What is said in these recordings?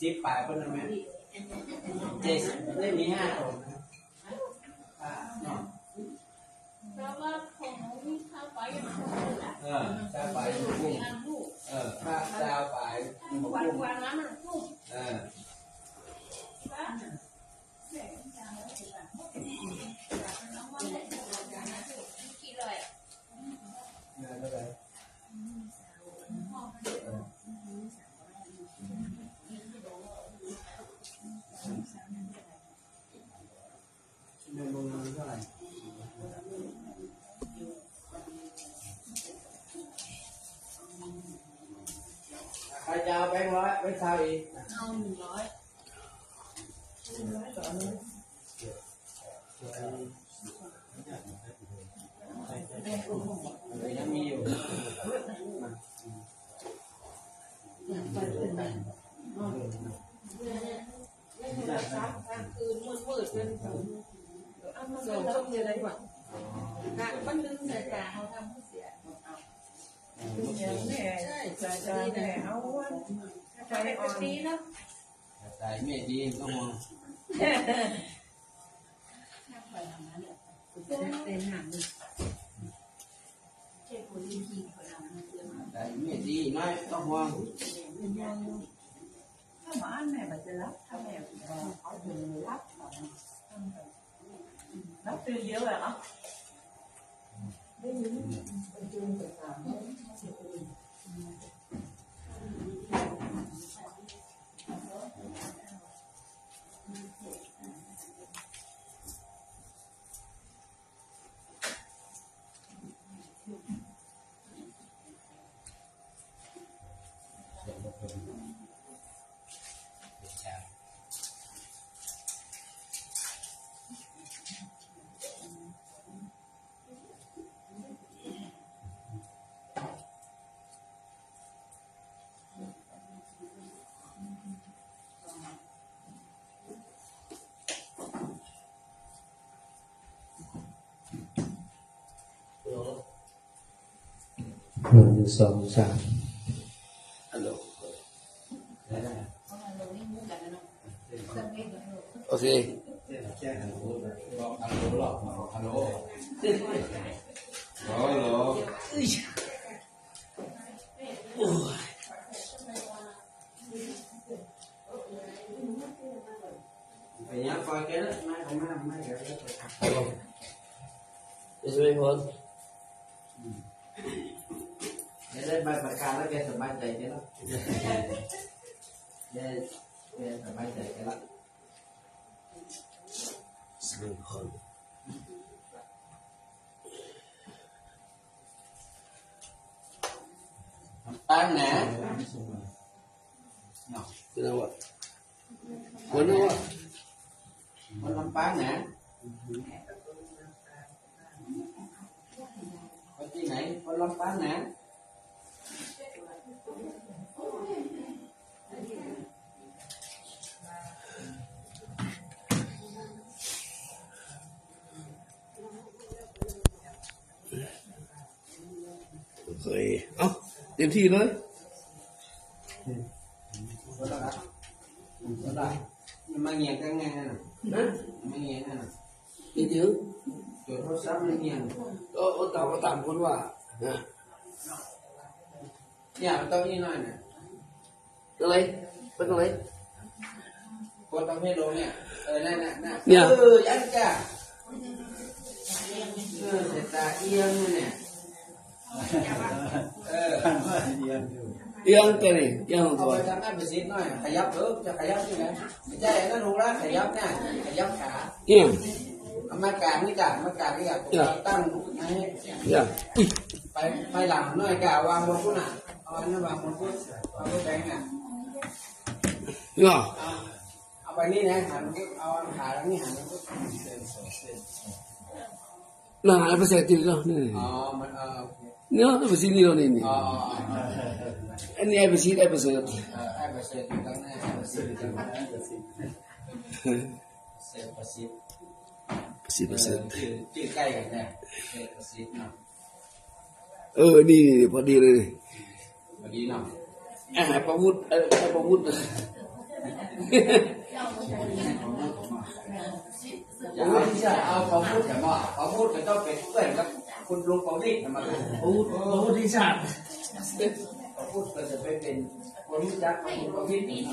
10 ปลายคนนั้นไหม70ได้มี5คนเพราะว่าของนี่ข้าวไปอย่างนั้นชาวปลายอยู่กุ้งถ้าชาวปลายวันนั้นน่ะลูกกี่เลยในเมืองเท่าไหร่ใครจะเอาแบงค์100ไม่เท่าอีกเอา100ต่อนึงยังมีอยู่คือมืดเป็นเอามาส่งต้องมีอะไรก่อนมันดึงสายตาเขาทำให้เสียใช่สายตาแหนเอาว่าใจอ่อนดีแล้วใจไม่ดีต้องมองเป็นหางใจไม่ดีน้อยต้องมองถ้าบ้านแม่มันจะรับถ้าแม่เขาถึงรับตื่นเยอะเหรอได้ยินเป็นจุนแต่สาม 1 2 3ฮัลโหลโอเคฮัลโหลฮัลโหลไปยังคอยแกนะไม่เดี๋ยวจะไปทำจะช่วยคนได้ใบประกาศแล้วแกสบายใจแกแล้วแกสบายใจแกแล้วคนตั้งนะคืออะไรวะคนนู้นคนลำปางนะคนที่ไหนคนลำปางนะเคยเอาเต็มที่เลยมาเงียบกันไงน่ะมาเงียบน่ะเยอะจุดโทรศัพท์ไม่เงียบก็ตามคนว่าเนี่ยต้องนี่หน่อยน่ะอะไรเป็นอะไรกดต้องให้ลงเนี่ยนั่นยันจ้าเสตาเอียงเนี่ยเอียงแกนี่เอียงของเอาไปทำให้เป็นสิบหน่อยขยับจะขยับยังไงไม่ใช่นั่นลงแล้วขยับเนี่ยขยับขาเอียงมากางนี่กางตั้งให้ไปหลังหน่อยกาวางบนพุ่นอ่ะเอาอันนั้นวางบนพุ่นเอาไปแบงอ่ะเอาไปนี่นะหันเอาขาแล้วนี่หัน nah apa saya tidur ni ni apa sih ni ni ini apa sih persen ชื่อใกล้กันเนี่ยpersen เนาะนี่พอดีเลยพอดีเนาะประวุฒิอย่าเอาที่จะเอาเขาพูดแต่ว่าเขาพูดก็ต้องเป็นเพื่อนกับคุณลุงประวิตรมาเลยพูดที่ชาติเขาพูดก็จะไปเป็นคนรู้จักคุณประวิตร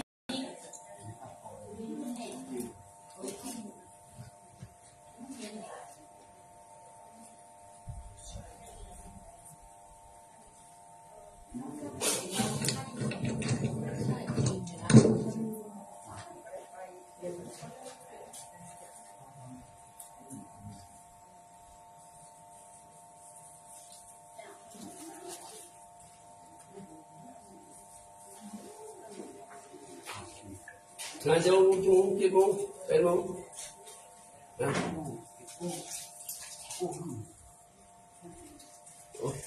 งานจะลงกี่โมง8 โมงนะโอ้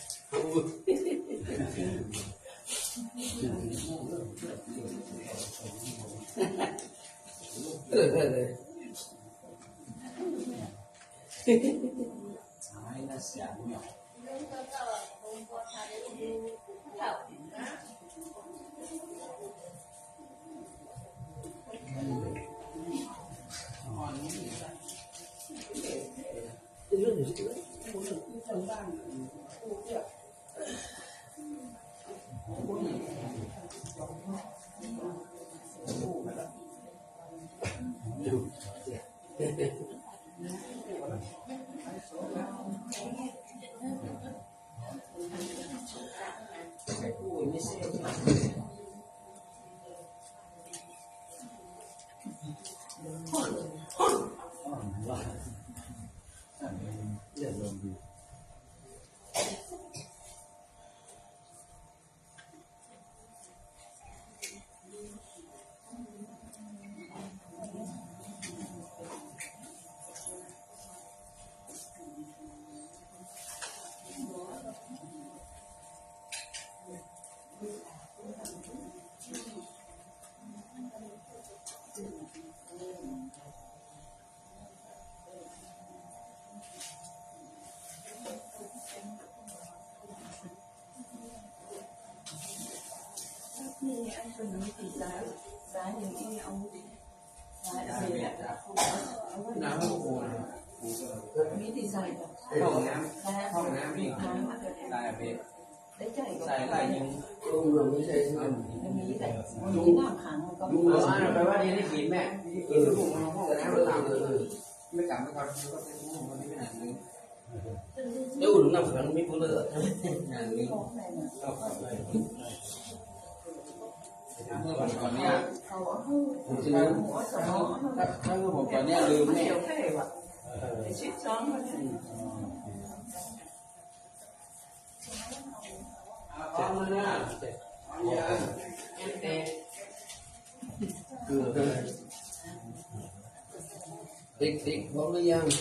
น้ำโอ้มีที่ใส่ห้องน้ำมีลายเบ็ดใส่ลายยิงไม่ใช่มีแต่มีน้ำขังก็ลุงแปลว่านี่ได้กินแม่กินลูกมันห้องน้ำต่างไม่กลับไม่ก่อนก็เป็นห้องนี้ไม่นานนึงเดี๋ยวลุงน้ำขังไม่พูดเลยนานนึงเมื่อก่อนเนี่ยผมจะลืมถ้าเมื่อผมก่อนเนี่ยลืมแน่พร้อมแล้วนะเด็กพร้อมหรือยัง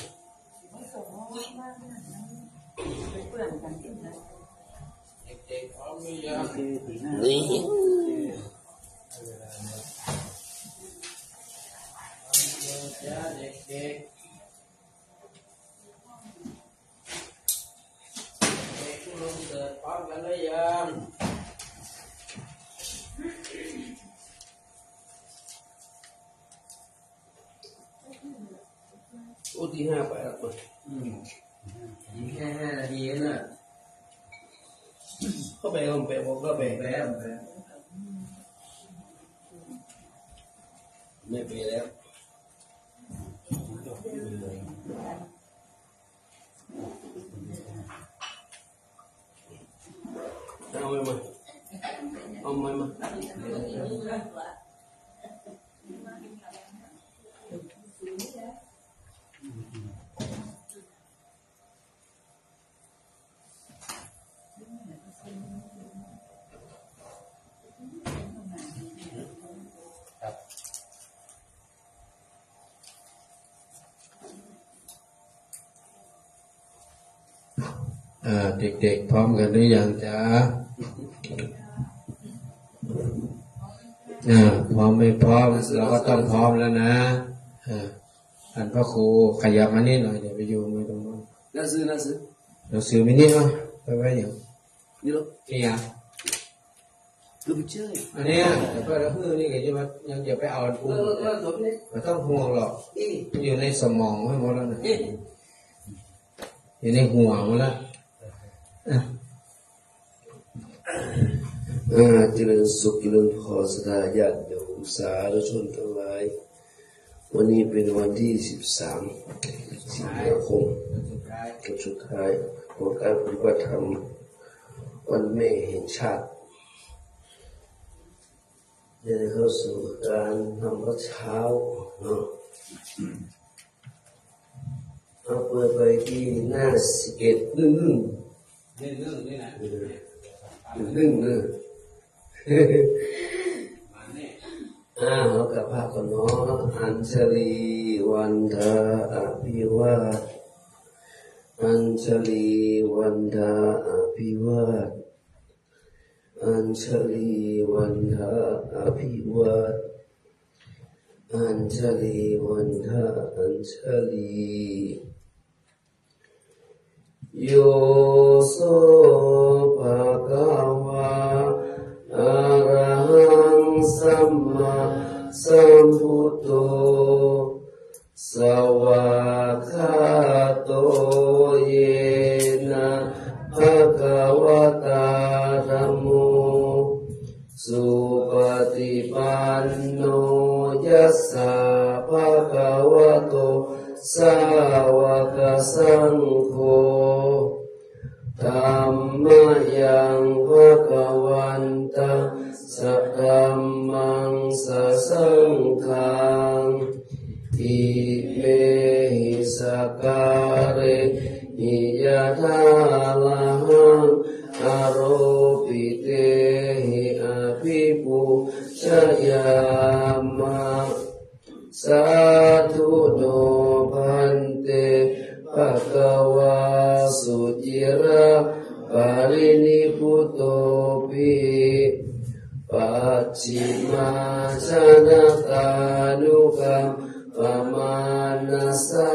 เด็กพร้อมหรือยังนี่เด็กคุณลุงเกิดพร้อมกันหรือยังโอ้ที่5 ไปแล้วยิงแค่5 นาทีน่ะเข้าไปห้องไปบอกเข้าไปแล้วไม่ไปแล้วเอามาเด็กๆพร้อมกันหรือยังจ๊ะพร้อมไม่พร้อมเราก็ต้องพร้อมแล้วนะท่านพระครูขยับมานี่หน่อยเดี๋ยวไปอยู่มือตรงนู้นเราซื้อมินิเนาะไปไว้อย่างนี่ลูกเกียร์คือไม่เชื่ออันนี้แต่ก็แล้วคือนี่ไงที่ว่ายังจะไปเอาปูไม่ต้องห่วงหรอกอยู่ในสมองไม่หมดแล้วนะอยู่ในหัวหมดแล้วเจริญสุขเจริญพรสดาญาติโยมสาธุชนทั้งหลายวันนี้เป็นวันที่13 สิงหาคมวันสุดท้ายของการปฏิบัติธรรมวันแม่แห่งชาติได้เข้าสู่การทำวัดเช้าเนาะเอาเปิดไปที่หน้า11นึ่งนี่นะนึ่งเอากับพระก่อนเนาะอัญชลีวันทาอภิวาทอัญชลีวันทาอภิวาทอัญชลีวันทาอภิวาทอัญชลีวันทาอัญชลีโยโสภะคะวะอะระหังสัมมาสัมพุทโธสวากขาโตเยนะภะคะวะตาธัมโมสุปฏิปันโนยัสสะภะคะวะโตสาวกสังโฆธัมมายังภะคะวันตังสัทธัมมังสัสสังฆังอิเมหิสการะหิยะทาลังอโรปิเตหิอภิปุชยามะสาธุโนพันเตภะคะวาสุจิระปารินิพุตโตปิปัจฉิมาชนะตานุกัมปมานัสสะ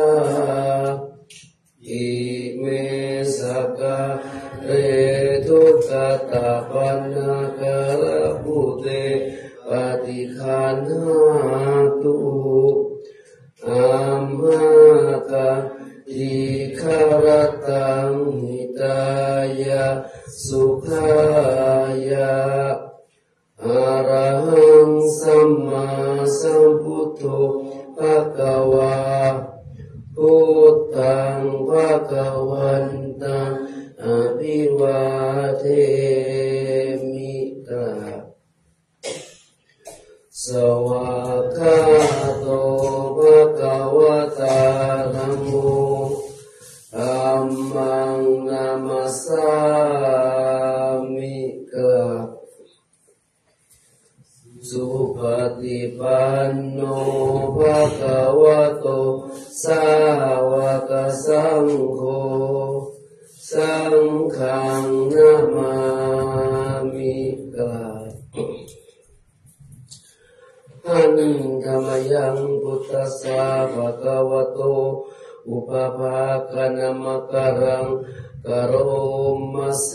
อิเมสกะเรทุกขตาปันนากะระพุเตปฏิคันหาตุอัมหากะอิคารตังหิตายะสุขายะอะระหังสัมมาสัมพุทโธภะคะวะพุทธังภะคะวันตังอภิวาเทมิตาสวากขาโตภะคะวะตาธัมโมธัมมังนามัสสามิกะสุปฏิปันโนภะคะวะโตสาวกสังโฆสังฆังนามามิกะหันธรรมยังพุทธัสสะภะคะวะโตอุปภาคณมกรังกโรมัสเส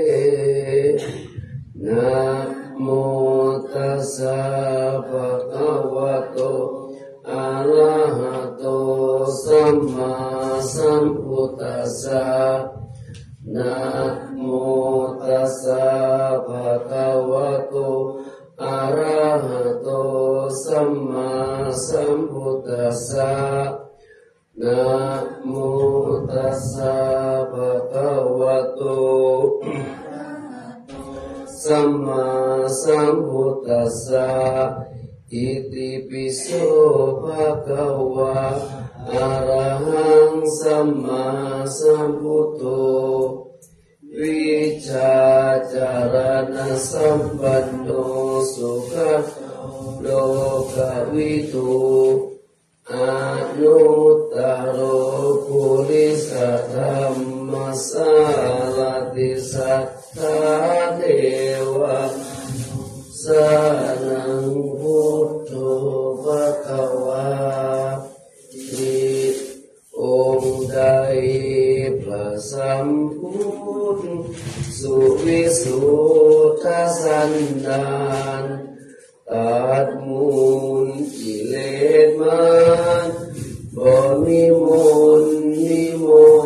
นะโมตัสสะภะคะวะโตอะระหะโตสัมมาสัมพุทธัสสะนะโมตัสสะภะคะวะโตอะระหะโตสัมมาสัมพุทธัสสะนะโมตัสสะภะคะวะโตสัมมาสัมพุทธัสสะอิติปิโสภะคะวะอะระหังสัมมาสัมพุทโธวิชาจารณะสัมปันโนสุขโลกวิทูอนุตตโรปุริสธรรมสารติสัทธาเทวะสานังพุทโธภะคะวาติองค์ใดพระสัมพุทธสุวิสุทธสันดานกิเลสมันบ่มีมูลมีโม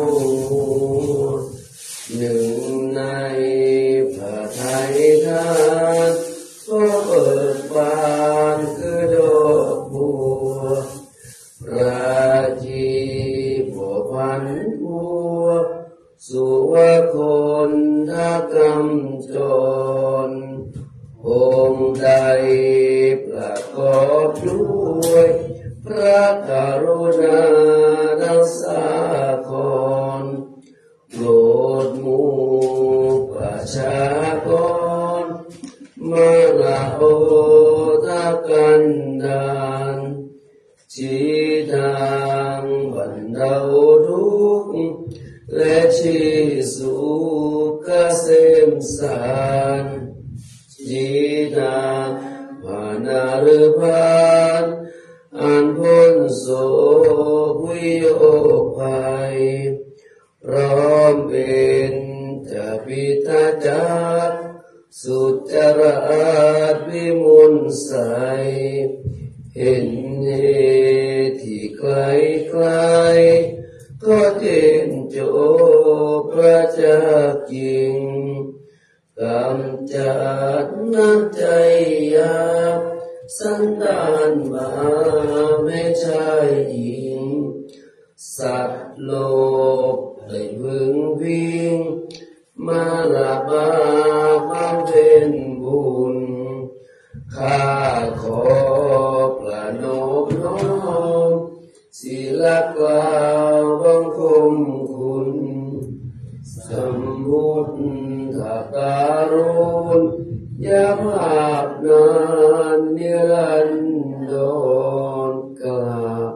หนึ่งในพระทัยท่านก็เบิกบานคือดอกบัวราจีบัวพันบัวสุวะคนทักกำจรองค์ใดประกอบด้วยพระกรุณาดังสาครโปรดหมู่ประชากรมาลาโอทากันดานชี้ทางบรรเทาทุกข์และชี้สู่เกษมสารชี้ทางพานาฤพานอันพ้นโศกวิโยคภัยพร้อมเป็นจะพิทาจักสุจราชวิมุลใสเห็นเหตุที่ไกลไกลก็เห็นโจประจักษ์จริงกำจัดน้ำใจหยาบสันดานมาไม่ใช่หญิงสัตว์โลกได้พึงวิ่งมาละบาปำเพ็ญบุญข้าขอประนมน้อมศีลกล่าวบังคมคุณสมมุติการุณยาภาพนานนิรันดรกราบ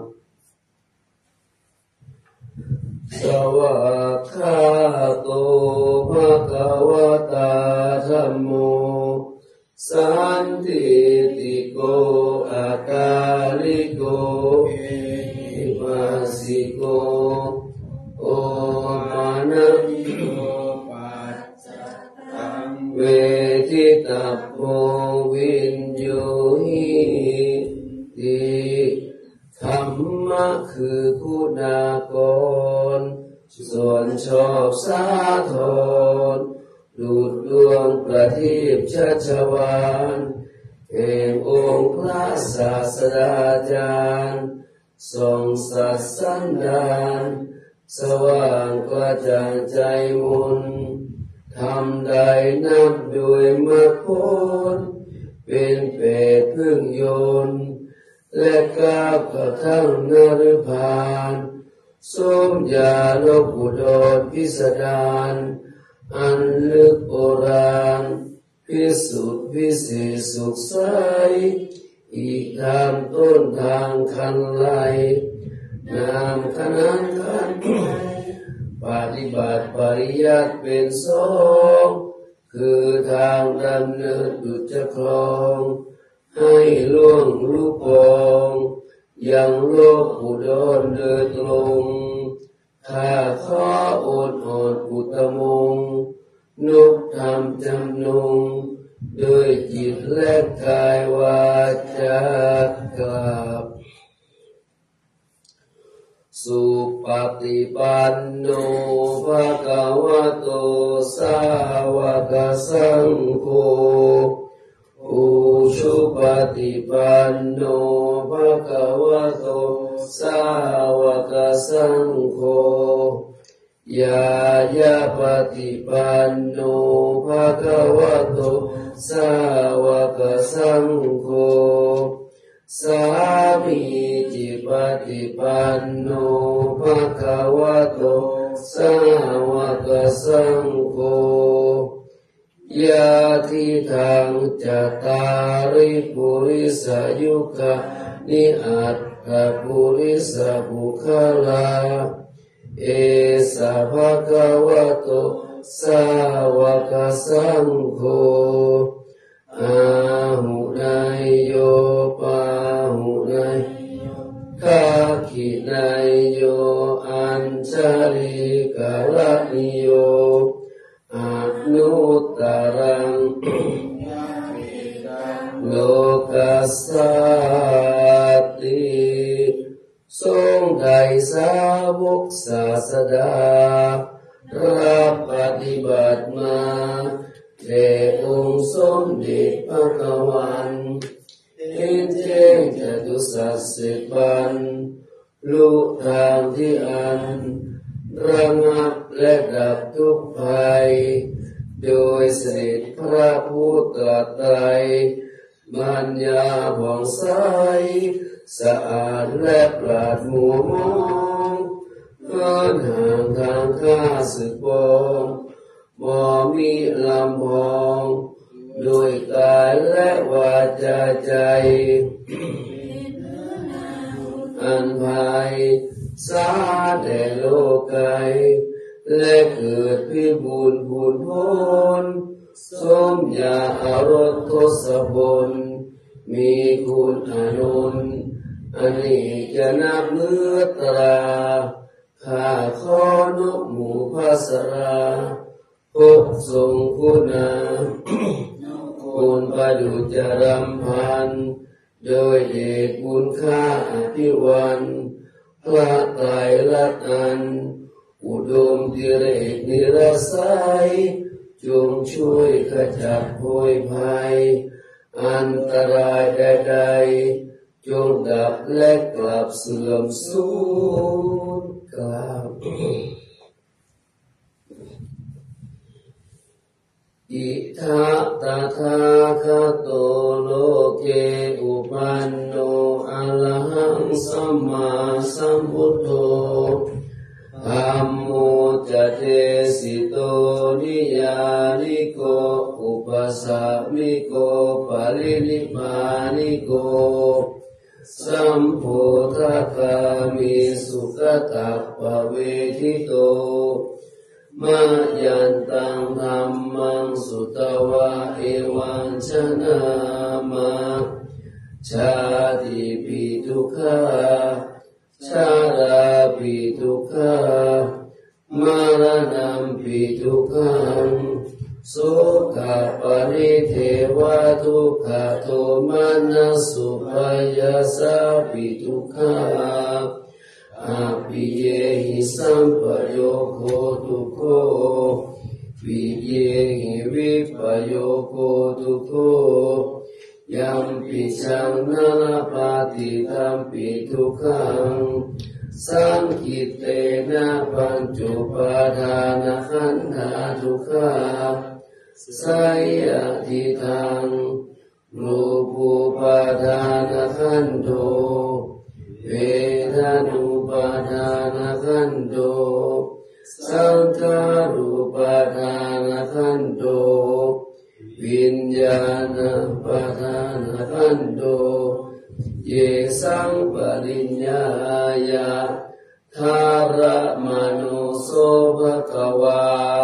สวากขาโตภะคะวะตาธัมโมสันติติโกอาการิโกอิปัสสิโกโอมานะเวทิตาโพวินโยหิติธรรมะคือคุณากรส่วนชอบสาธรดูดดวงประทีปชัชวานแห่งองค์พระศาสดาจารย์ทรงสัตย์สันดานสว่างกระจ่างใจมนทำใดนับด้วยมรรคผลเป็นเปรตพึ่งโยนและก้าวกระทั่งนรพานสมญาลกุดรพิสดารอันลึกโบราณพิสุทธิพิเศษสุขใสอีกทางต้นทางคันไลนามขนานขันปฏิบัติปริยัติเป็นสองคือทางดำเนินดุจคลองให้ล่วงลูกกองยังโลกอุดรเดินตรงข้าขออดอุตมงนุกธรรมจำนงด้วยจิตและกายวาจากราบสุปฏิปันโนภะคะวะโตสาวกสังโฆอุชุปฏิปันโนภะคะวะโตสาวกสังโฆยายาปฏิปันโนภะคะวะโตสาวกสังโฆสามีจิปฏิปันโนภะคะวะโตสาวกสังโฆยาทิทังจัตตาริปุริสยุคานิอัตถปุริสบุคลาเอสะภะคะวะโตสาวกสังโฆอาหุนายโยปาหุนายคาขินายโยอัญชลิกะละนิโยอนุตตรังโลกัสสาสาวกศาสดารับปฏิบัติมาแด่องค์สมเด็จพระกวันเห็นแจ้งจตุสัจสิบบันรู้ทางที่อันระงับและดับทุกภัยโดยเสด็จพระพุทธไตรปัญญาผ่องใสสะอาดและปราดมัวมองเกินห่างทางข้าศึกบองบ่มีลำพองด้วยกายและวาจาใจอันภัยสาแต่โลกัยและเกิดพิบูลผุนพ้นสมญาอารสทศพลมีคุณอนุนอันนี้จะนับเนื้อตราข้าขอนกหมู่ภาสราพบทรงคุณาคุณประดุจรำพันโดยเดชบุญค่าอภิวันพระไตรลักษณ์อันอุดมดิเรกนิรสัยจงช่วยขจัดโพยภัยอันตรายใดๆจงดับและกลับเสื่อมสูญกลับอิทะตถาคโตโลเกอุปันโนอะระหังสัมมาสัมพุทโธธัมโมจะเทสิโตนิยานิโกอุปสัมมิโกปรินิพพานิโกสัมโพธคามิสุขตัปปเวทิโตมายันตังธัมมังสุตวะเอวังชนะมาชาติปิทุกขาชาราปิทุกขามรณะปิทุกขังสุขปริเทวทุกขโทมานัสสุปายาสาปิทุกขาอาปิเยหิสัมปโยโคทุกโขปิเยหิวิปโยโคทุกโขยัมปิชังนาลปาติธัมปิทุกขังสังคิเตนะปัญจุปาทานขันธาทุกขาสายติทังรูปุปาทานขันโตเวทานุปาทานขันโตสังขารุปาทานขันโตวิญญาณปาทานขันโตเยสังปริญญายาธารมโนโสภควา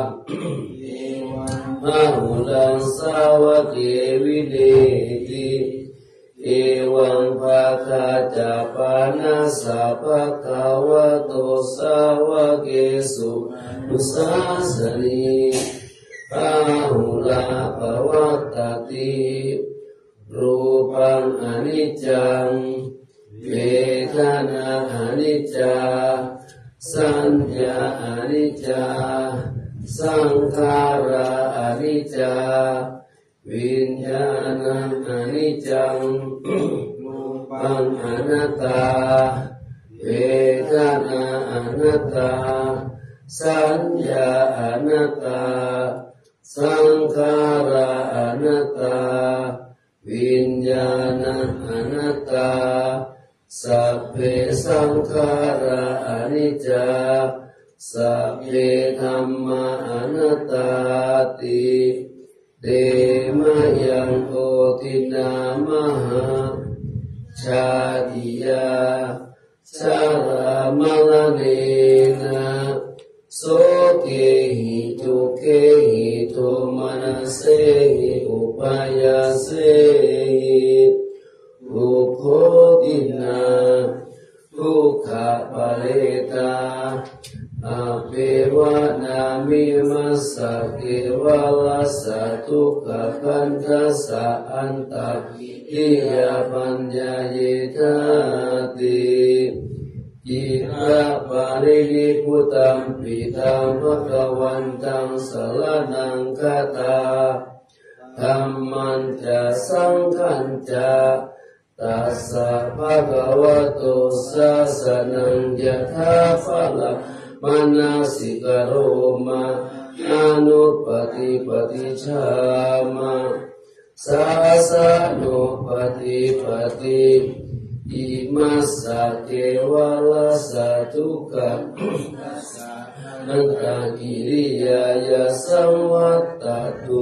พหุลังสาวเกวิเดติเอวังภาคาจาปานาสาภควะโตสาวเกสุนุสาสนีพหุลาภวัตติรูปังอนิจจังเวทนาอนิจจาสัญญาอนิจจาสังขาราอนิจจาวิญญาณังอนิจจังรูปังอนัตตาเวทนาอนัตตาสัญญาอนัตตาสังขาราอนัตตาวิญญาณังอนัตตาสัพเพสังขาราอนิจจาสัพเพธัมมาอนัตตาติเตมะยังโอตินามหาชาติยาชารามลเนนะโสเกหิทุเกหิโทมนัสเสหิอุปายาเสหิทุกโขตินาทุกขปะเรตาอเปวะนามิมัสสะเกวะลัสสะทุกขคันธัสสะอันตติยาปัญญาเยธาติอิระปาริยิพุตัมปิตังภคะวันตังสรณังคัจฉาธัมมัญจะสังฆัญจะตัสสะภะคะวะโตสะสะนังยะถาภะละมานาสิกโรมาอนุปฏิปฏิชามะสาสะโนปฏิปฏิอิมัสสะเทวะลัสสะทุกขะนันตากิริยายะสัมวัตตตุ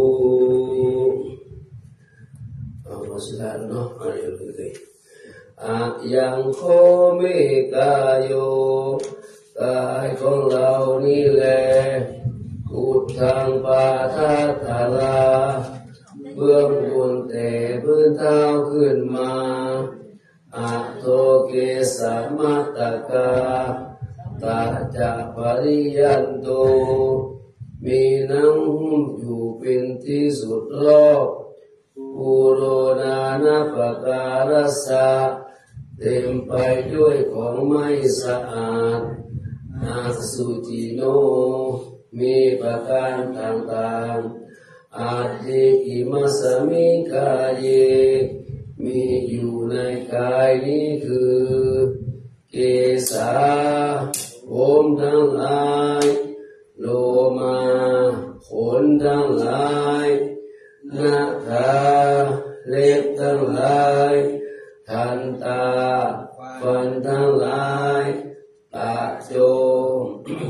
Silakan noh, ayo gitu. Yang khome kayo, kaiของเรานี่แหละอุดทางปาทัตถลาเบื้องบนแต่พื้นเท้าขึ้นมาอะโทเกสามัตตกาตาจะปริยันโตมีน้ำหุ้มอยู่เป็นที่สุดรอบปุโรนานาปการัสสะเต็มไปด้วยของไม่สะอาดอาสุจิโนมีประการต่างๆอาทิกิมัสมิกายเยมีอยู่ในกายนี้คือเกสาผมทั้งหลายโลมาขนทั้งหลายนาคาเล็บทั้งหลายทันตาฟันทั้งหลายปากโจม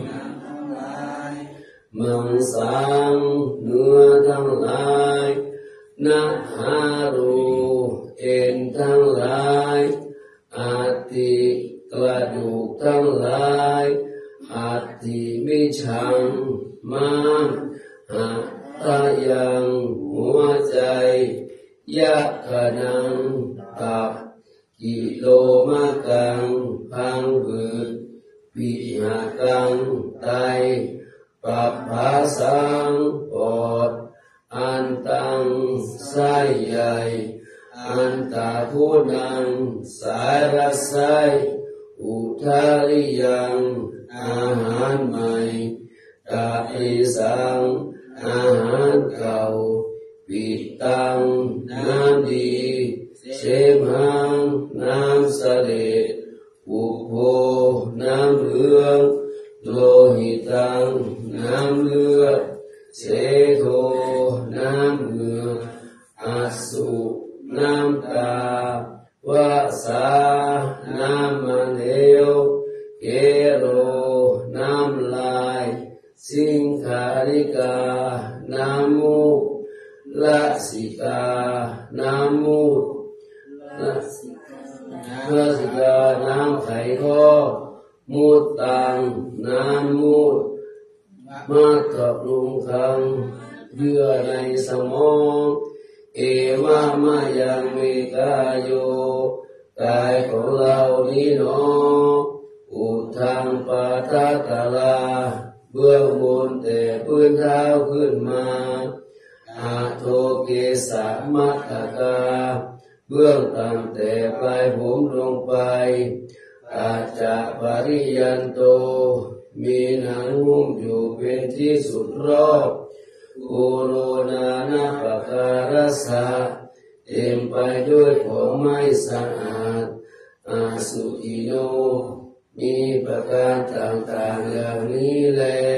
มังสังเนื้อทั้งหลายนาหารูเอ็นทั้งหลายอาทิกระดูกทั้งหลายอาทิมิชังมันหัตถยังหัวใจยะขนังตับกิโลมะกังพังผืดปิหากังไตปัปภาสังปอดอันตังไส้ใหญ่อันตาทุนังสายรัสไสอุทาริยังอาหารใหม่กาอิสังอาหารเก่าปิตังน้ำดีเสมังน้ำเสลดอุโภน้ำเหลืองโลหิตังน้ำเลือดเสโทน้ำเหงื่ออาสุน้ำตาวาสาน้ำมันเหลวเกโรน้ำลายสิงคาริกาน้ำมูกละสิกาน้ำมูดละสิกาน้ำไขข้อมูดตังน้ำมูดมาตบลุงคังเยื่อในสมองเอวามายังมีกายโยกายของเรานี้หนออุทางปาทัตถลาเบื้องบนแต่พื้นเท้าขึ้นมาอาโทเกสามัตตกาเบื้องต่ำแต่ปลายผมลงไปอาจะปริยันโตมีหนังหุ้มอยู่เป็นที่สุดรอบกุโรนานาปการัสสะเต็มไปด้วยของไม่สะอาดอาสุอิโนมีประการต่างๆอย่างนี้แล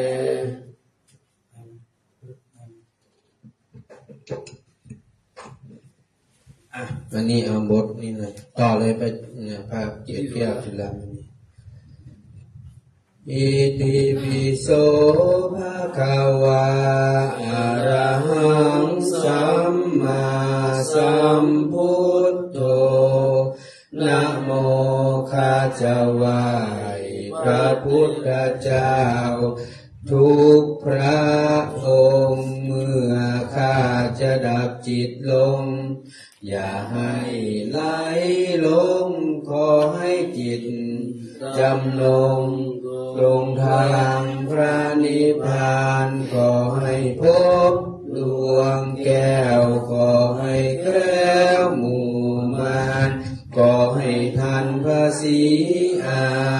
อันนี้เอาบทนี่เลยต่อเลยไปเนี่ยภาพเกี่ยวเกี่ยวจุฬาอิติปิโสภะคะวะอะระหังสัมมาสัมพุทโธนะโมข้าจะไหว้พระพุทธเจ้าทุกพระองค์เมื่อข้าจะดับจิตลงอย่าให้ไหลลงขอให้จิตจำลงลงทางพระนิพพานขอให้พบดวงแก้วขอให้แคล้วหมู่มารขอให้ทันพระศรีอา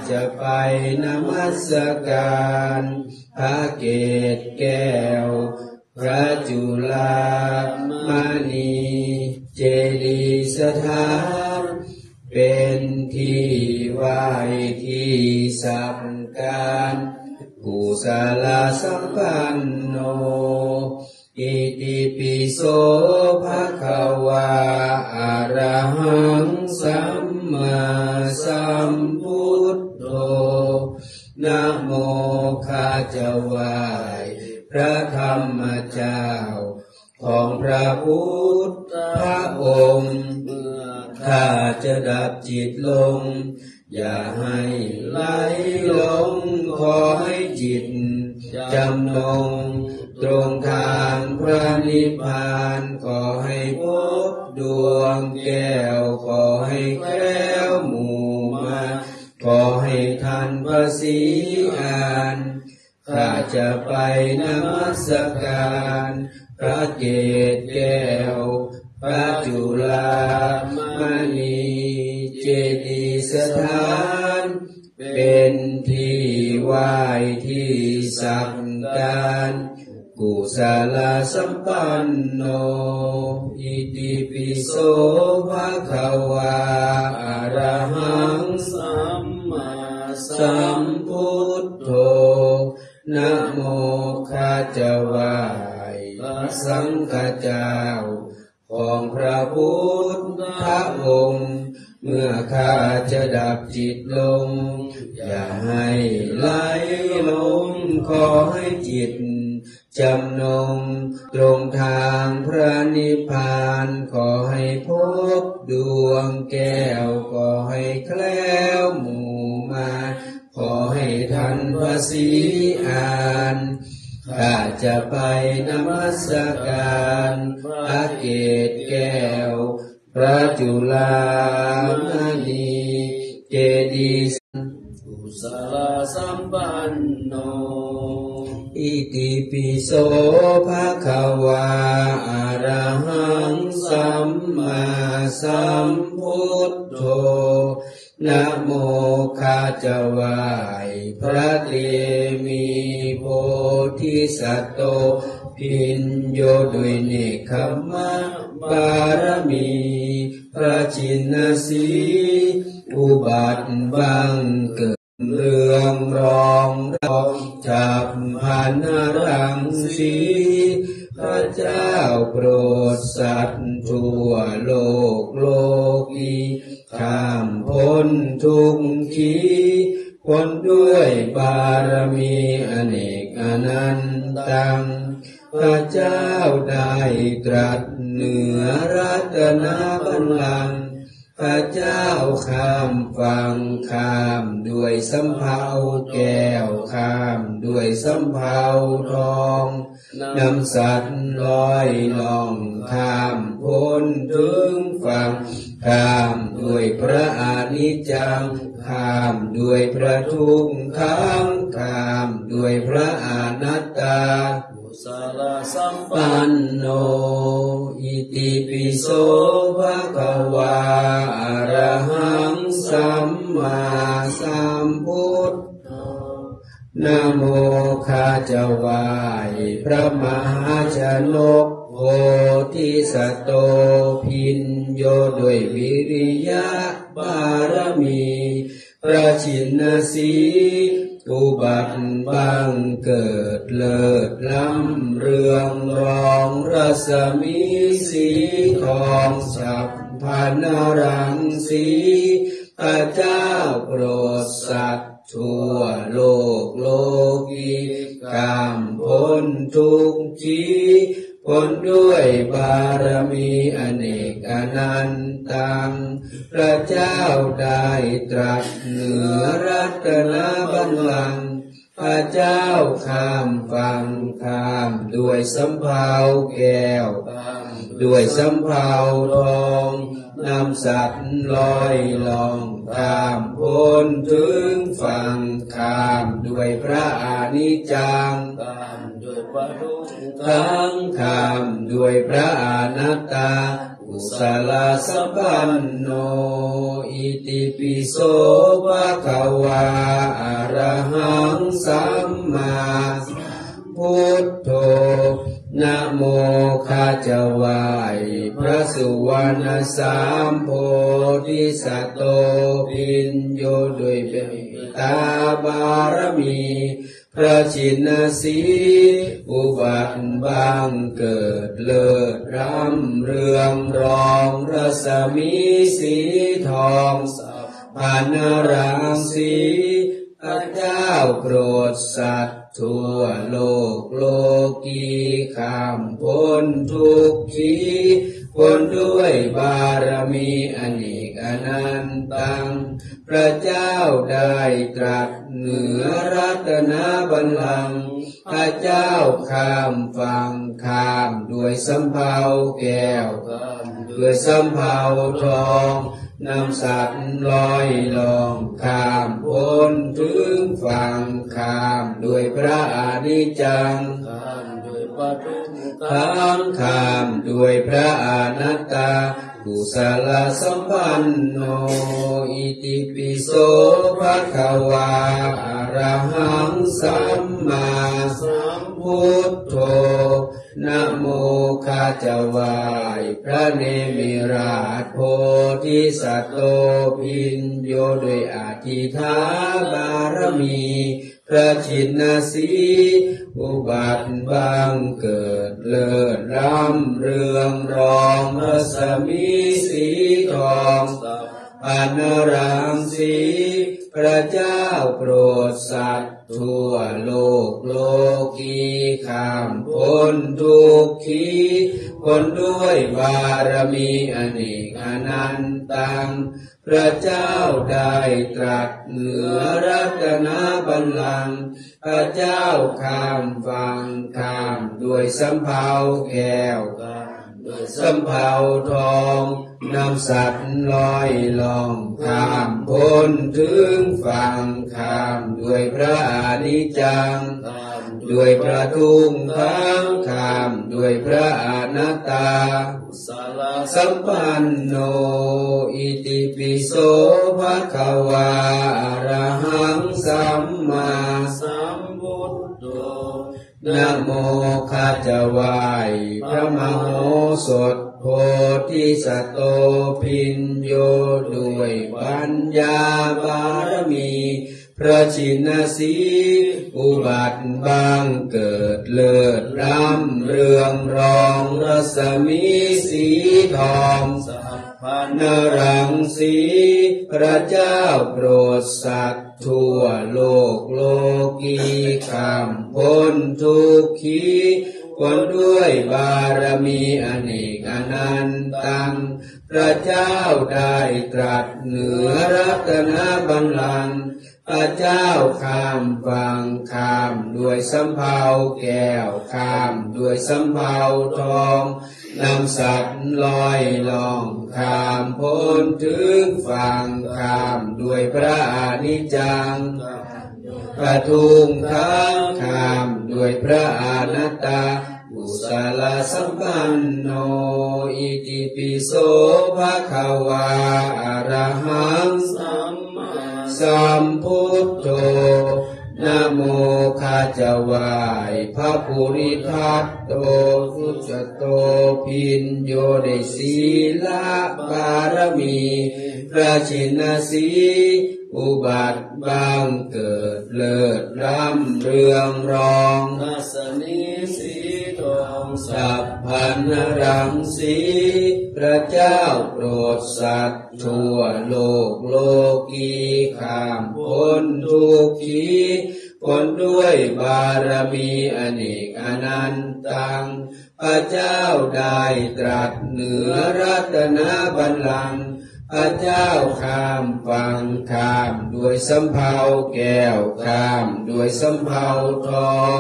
จะไปนมัสการพระเกศแก้วพระจุฬามณีเจดีย์สถานเป็นที่ไหว้ที่สำคัญกุศลสัมปันโนอิติปิโสภะคะวาอะระหังสัมมาสัมพุทโธนะโมข้าจะไหว้พระธรรมเจ้าของพระพุทธองค์เมื่อข้าจะดับจิตลงอย่าให้ไหลหลงขอให้จิตจำนงตรงทางพระนิพพานขอให้พบดวงแก้วขอให้แคล้วหมู่มาขอให้ท่านพระศรีอานข้าจะไปนมัสการพระเกศแก้วพระจุฬามณีเจดีย์สถานเป็นที่ไหว้ที่สักการกุศลสัมปันโนอิติปิโสภะคะวาอะระหังสัมมาสัมพุทโธนะโมข้าจะไหว้พระสังฆเจ้าของพระพุทธองค์เมื่อข้าจะดับจิตลงอย่าให้ไหลลงขอให้จิตจำนงตรงทางพระนิพพานขอให้พบดวงแก้วขอให้แคล้วหมู่มาขอให้ท่านพระศรีอานข้าจะไปนมัสการพระเกศแก้วพระจุฬามณีเจดีย์กุศลสัมปันโนอิติปิโสภะคะวาอะระหังสัมมาสัมพุทโธนะโมข้าจะไหว้พระเตมีโพธิสัตว์โตพิญโยด้วยเนกขัมมะบารมีพระชินสีอุบัติบังเกิดเรื่องรองฉับพลันรังสีพระเจ้าโปรดสัตว์ทั่วโลกโลกีข้ามพ้นทุกขีพ้นด้วยบารมีอเนกอนันตังพระเจ้าได้ตรัสเหนือรัตนบัลลังก์พระเจ้าข้ามฝั่งข้ามด้วยสำเภาแก้วข้ามด้วยสำเภาทองนำสัตว์ลอยล่องข้ามพ้นถึงฝั่งข้ามด้วยพระอนิจจังข้ามด้วยพระทุกขังข้ามด้วยพระอนัตตากุศลสัมปันโนอิติปิโสภะคะวาอะระหังสัมมาสัมพุทโธนะโมข้าจะไหว้พระมหาชนกโพธิสัตว์โตพิญโยด้วยวิริยะบารมีพระชินสีอุบัติบังเกิดเลิศล้ำเรืองรองรัศมีสีทองฉับพลันรังสีพระเจ้าโปรดสัตว์ทั่วโลกโลกีข้ามพ้นทุกขีพ้นด้วยบารมีอเนกอนันตังพระเจ้าได้ตรัสเหนือรัตนบัลลังก์พระเจ้าข้ามฝั่งข้ามด้วยสำเภาแก้วด้วยสำเภาทองนำสัตว์ลอยล่องข้ามพ้นถึงฝั่งข้ามด้วยพระอนิจจังข้ามด้วยพระทุกขังข้ามด้วยพระอนัตตากุกุศลสัมปันโนอิติปิโสภะคะวาอะระหังสัมมาพุทโธนะโมข้าจะไหว้พระสุวรรณสามโพธิสัตว์โตพิญโยด้วยเมตตาบารมีพระชินสีอุบัติบังเกิดเลิศร่ำเรืองรองรัศมีสีทองสัพพันรังสีพระเจ้าโปรดสัตว์ทั่วโลกโลกีข้ามพ้นทุกขีพ้นด้วยบารมีอเนกอนันตังพระเจ้าได้ตรัสเหนือรัตนบัลลังก์พระเจ้าข้ามฝั่งข้ามด้วยสำเภาแก้วด้วยสำเภาทองนำสัตว์ลอยล่องข้ามพ้นถึงฝั่งข้ามด้วยพระอนิจจังข้ามด้วยปทุมข้ามด้วยพระอนัตตากุศลสัมปันโนอิติปิโสภะคะวาอะระหังสัมมาสัมพุทโธนะโมข้าจะไหว้พระเนมิราชโพธิสัตว์โตพิญโยด้วยอธิฐาบารมีพระชินสีอุบัติบังเกิดเลิศร่ำเรืองรองรัศมีสีทองสัพพันรังสีพระเจ้าโปรดสัตว์ทั่วโลกโลกีข้ามพ้นทุกขีพ้นด้วยบารมีอเนกอนันตังพระเจ้าได้ตรัสเหนือรัตนบัลลังก์พระเจ้าข้ามฝั่งข้ามด้วยสำเภาแก้วด้วยสำเภาทองนำสัตว์ลอยล่องข้ามพ้นถึงฝั่งข้ามด้วยพระอนิจจังด้วยพระทุกขังข้ามด้วยพระอนัตตาสัมปันโนอิติปิโสภะคะวาอะระหังสัมมาสัมพุทโธนะโมข้าจะไหว้พระมโหสถโพธิสัตว์โตพิญโยด้วยปัญญาบารมีพระชินสีอุบัติบังเกิดเลิศร่ำเรืองรองรัศมีสีทองสัพพันรังสีพระเจ้าโปรดสัตว์ทั่วโลกโลกีข้ามพ้นทุกขีพ้นด้วยบารมีอเนกอนันตังพระเจ้าได้ตรัสเหนือรัตนบัลลังก์พระเจ้าข้ามฝั่งข้ามด้วยสำเภาแก้วข้ามด้วยสำเภาทองนำสัตว์ลอยล่องข้ามพ้นถึงฝั่งข้ามด้วยพระอนิจจังปทุมขังข้ามด้วยพระอนัตตากุศลสัมปันโนอิติปิโสภะคะวาอะระหังสัมมาสัมพุทโธนะโมข้าจะไหว้พระภูริทัตโตสุจโตพิญโยได้ศีลบารมีพระชินสีอุบัติบังเกิดเลิศร่ำเรืองรองรัศมีสีทองสัพพันรังสีพระเจ้าโปรดสัตว์ทั่วโลกโลกีข้ามพ้นทุกขีพ้นด้วยบารมีอเนกอนันตังพระเจ้าได้ตรัสเหนือรัตนบัลลังก์พระเจ้าข้ามฝั่งข้ามด้วยสำเภาแก้วข้ามด้วยสำเภาทอง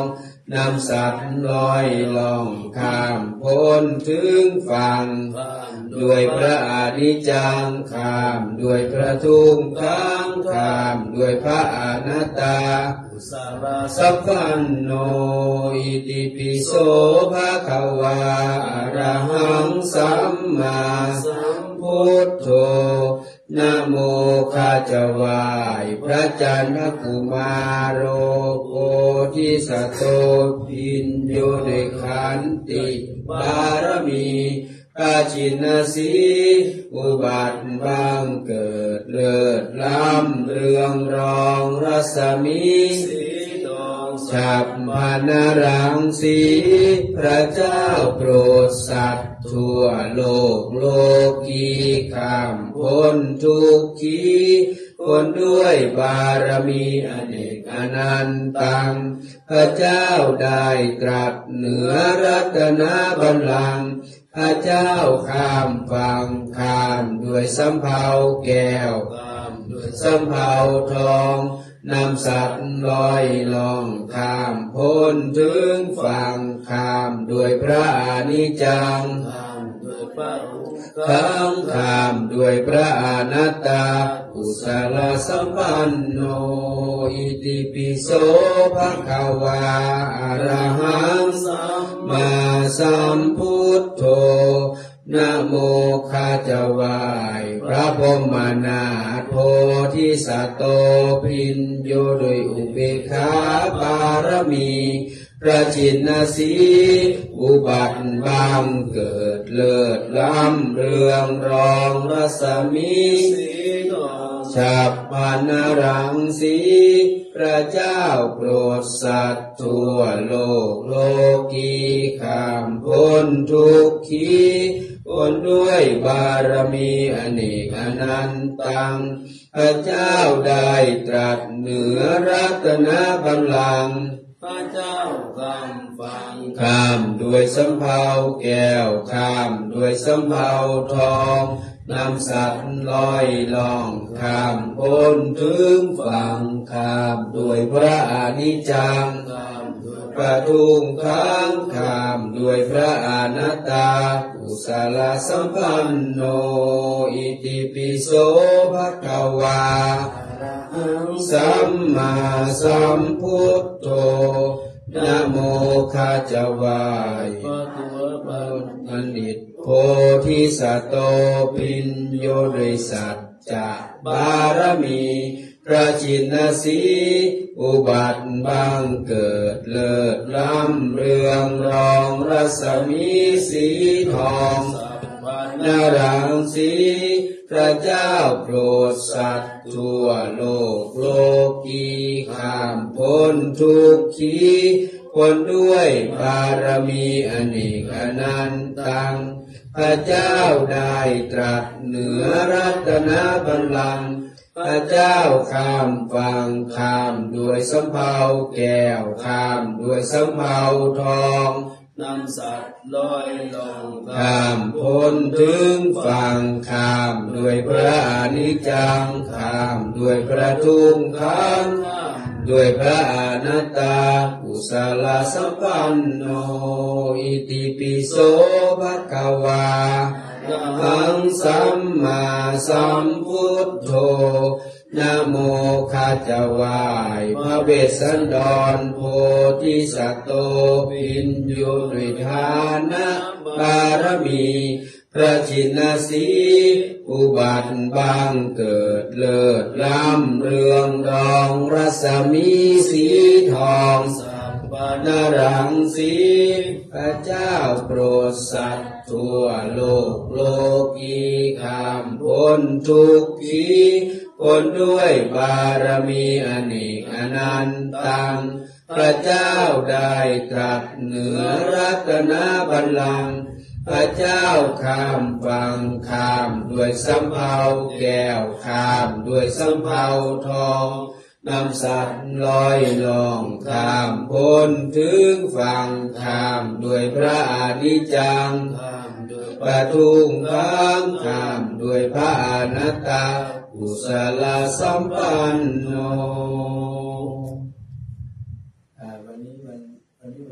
นำสัตว์ลอยล่องข้ามพ้นถึงฝั่งด้วยพระอนิจจังข้ามด้วยพระทุกขังข้ามด้วยพระอนัตตาสัพพันโนอิติปิโสภะคะวาอะระหังสัมมาสัมพุทโธนะโมข้าจะไหว้พระจันทกุมารโรโพธิสัตว์โตพินโยด้วยขันติบารมีพระชินสีอุบัติบังเกิดเลิศล้ำเรืองรองรัศมีฉับพานารังสีพระเจ้าโปรดสัตว์ทั่วโลกโลกีข้ามพ้นทุกขีคนด้วยบารมีอเนกอนันตังพระเจ้าได้ตรัสเหนือรัตนบัลลังก์พระเจ้าข้ามฝั่งข้ามด้วยสำเภาแก้วข้ามด้วยสำเภาทองนำสัตว์ลอยล่องข้ามพ้นถึงฝั่งข้ามด้วยพระอนิจจังข้ามด้วยพระข้ามด้วยพระอนัตตากุศลสัมปันโนอิติปิโสภะคะวาอะระหังสัมมาสัมพุทโธนะโมข้าจะไหว้พระพรหมนาถโพธิสัตว์โตพินโยโดยอุเบกขาบารมีพระชินสีอุบัติบังเกิดเลิศล้ำเรืองรองรัศมีฉับพานารังสีพระเจ้าโปรดสัตว์ทั่วโลกโลกีข้ามพ้นทุกขีคนด้วยบารมีอเนกอนันตังพระเจ้าได้ตรัสเหนือรัตนบัลลังก์พระเจ้าข้ามฝั่งข้ามด้วยสำเภาแก้วข้ามด้วยสำเภาทองนำสัตว์ลอยล่องข้ามพ้นถึงฝั่งข้ามด้วยพระอนิจจังข้ามด้วยพระทุกขังข้ามด้วยพระอนัตตากุศลสัมปันโนอิติปิโสภะคะวาสัมมาสัมพุทโธนะโมข้าจะไหว้พระตัวบัณฑิตโพธิสัตว์โตพินโยด้วยสัจจะบารมีพระชินสีอุบัติบังเกิดเลิศล้ำเรืองรองรัศมีสีทองนารังสีพระเจ้าโปรดสัตว์ทั่วโลกโลกีข้ามพ้นทุกขีคนด้วยบารมีอเนกอนันตังพระเจ้าได้ตรัสเหนือรัตนบัลลังก์พระเจ้าข้ามฝั่งข้ามด้วยสำเภาแก้วข้ามด้วยสำเภาทองนำสัตว์ลอยล่องข้ามพ้นถึงฝั่งข้ามด้วยพระอนิจจังข้ามด้วยพระทุกขังด้วยพระอนัตตากุศลสัมปันโนอิติปิโสภะคะวาอะระหังสัมมาสัมพุทโธนะโมข้าจะไหว้พระเวสสันดรโพธิสัตว์โตพินโยด้วยฐานะบารมีพระชินสีอุบัติบังเกิดเลิศล้ำเรืองรองรัศมีสีทองนารังสีพระเจ้าโปรดสัตว์ทั่วโลกโลกีข้ามพ้นทุกขีคนด้วยบารมีอเนกอนันตังพระเจ้าได้ตรัสเหนือรัตนบัลลังก์พระเจ้าข้ามฝั่งข้ามด้วยสำเภาแก้วข้ามด้วยสำเภาทองนำสัตว์ลอยล่องข้ามพ้นถึงฝั่งข้ามด้วยพระอนิจจังข้ามด้วยพระทุกขังข้ามด้วยพระอนัตตากุศลสัมปันโนวันนี้วัน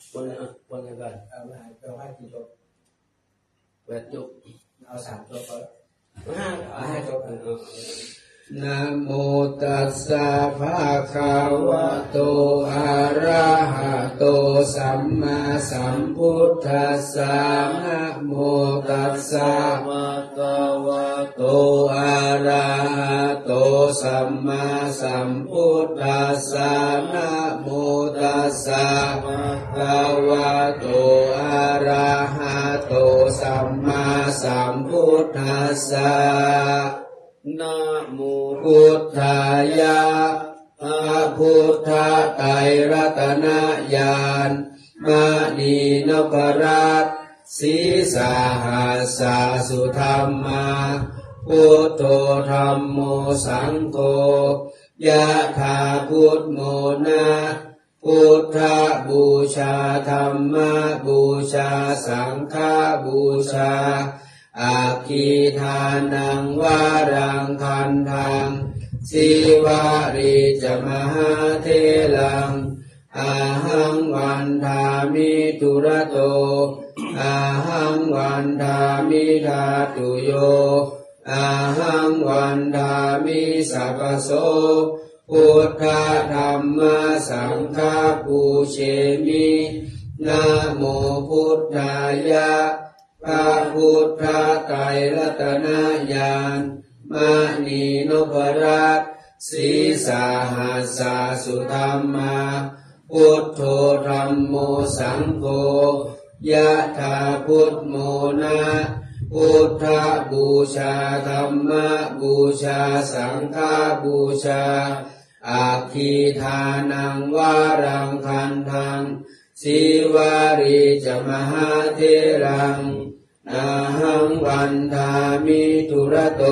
วันยังไงเอาให้กี่จบแบบจบเอา3จบก็ให้จบนะโมตัสสะภะคะวะโตอะระหะโตสัมมาสัมพุทธัสสะนะโมตัสสะภะคะวะโตอะระหะโตสัมมาสัมพุทธัสสะนะโมตัสสะภะคะวะโตอะระหะโตสัมมาสัมพุทธัสสะนะโมพุทธายะพระพุทธไตรรัตนญาณมณีนพรัตน์ศีสาหัสสะสุธรรมาพุทโธธัมโมสังโฆยะถาพุทโมนะพุทธบูชาธัมมบูชาสังฆบูชาอาคีทานังวารังคันธังสิวาริจมหาเทลังอาหังวันทามิทุระโตอาหังวันทามิธาตุโยอาหังวันทามิสัพพโสพุทธธัมมสังฆปูเชมินะโมพุทธายะพระพุทธไตรรัตนญาณมณีนพรัตน์ศีสาหัสสะสุธรรมาพุทโธธัมโมสังโฆยะถาพุทโมนะพุทธบูชาธัมมบูชาสังฆบูชาอาคีทานังวารังคันธังสิวาริจมหาเทรังอาหังวันทามิทุระโต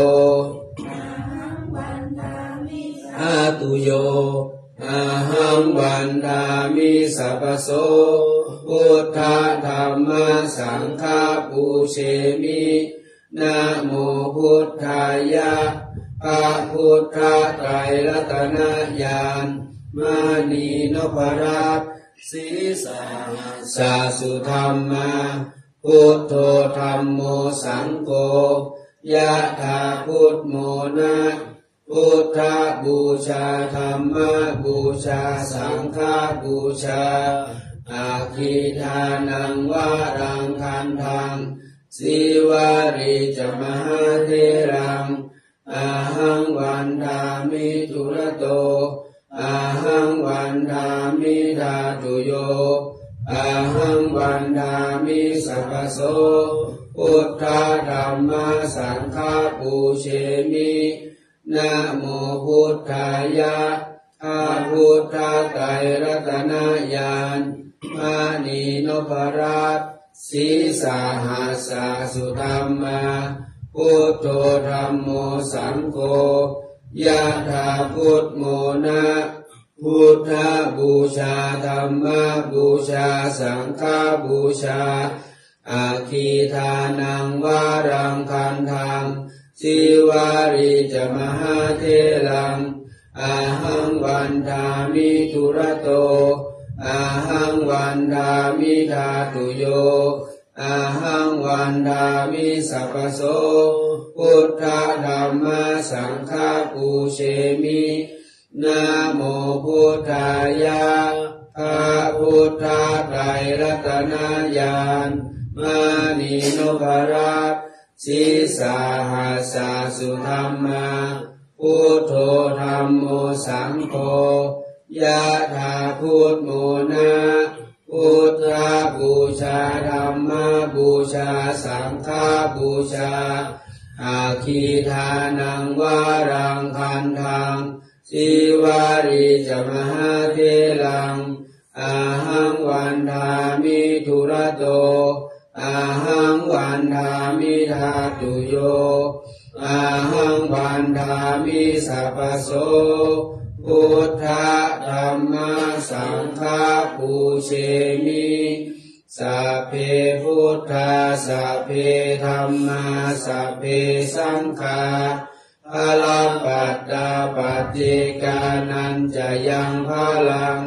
อาตุโยอาหังวันทามิสัพพโสพุทธธัมมสังฆปูเชมินะโมพุทธายะพระพุทธไตรรัตนญาณมณีนพรัตน์ศีสาหัสสะสุธรรมาพุทโธธัมโมสังโฆยะถาพุทโมนะพุทธบูชาธัมมบูชาสังฆบูชาอาคีทานังวารังคันธังสิวาริจมหาเทรังอาหังวันทามิทุระโตอาหังวันทามิธาตุโยอาหังวันทามิสัพพโสพุทธธัมมสังฆปูเชมินะโมพุทธายะพระพุทธไตรรัตนญาณมณีนพรัตน์ศีสาหัสสะสุธรรมาพุทโธธัมโมสังโฆยะถาพุทโมนะพุทธบูชาธัมมบูชาสังฆบูชาอาคีทานังวารังคันธังสิวาริจมหาเทลังอาหังวันทามิทุระโตอาหังวันทามิธาตุโยอาหังวันทามิสัพพโสพุทธธัมมสังฆปูเชมินะโมพุทธายะพระพุทธไตรรัตนญาณมณีนพรัตน์ศีสาหัสสะสุธรรมาพุทโธธัมโมสังโฆยะถาพุทโมนะพุทธบูชาธัมมบูชาสังฆบูชาอาคีทานังวารังคันธังสิวาริจมหาเทลังอาหังวันทามิทุระโตอาหังวันทามิธาตุโยอาหังวันทามิสัพพโสพุทธธัมมสังฆปูเชมิสัพเพพุทธาสัพเพธัมมาสัพเพสังฆาพลังปัตตาปฏิกานันจะยังพลัง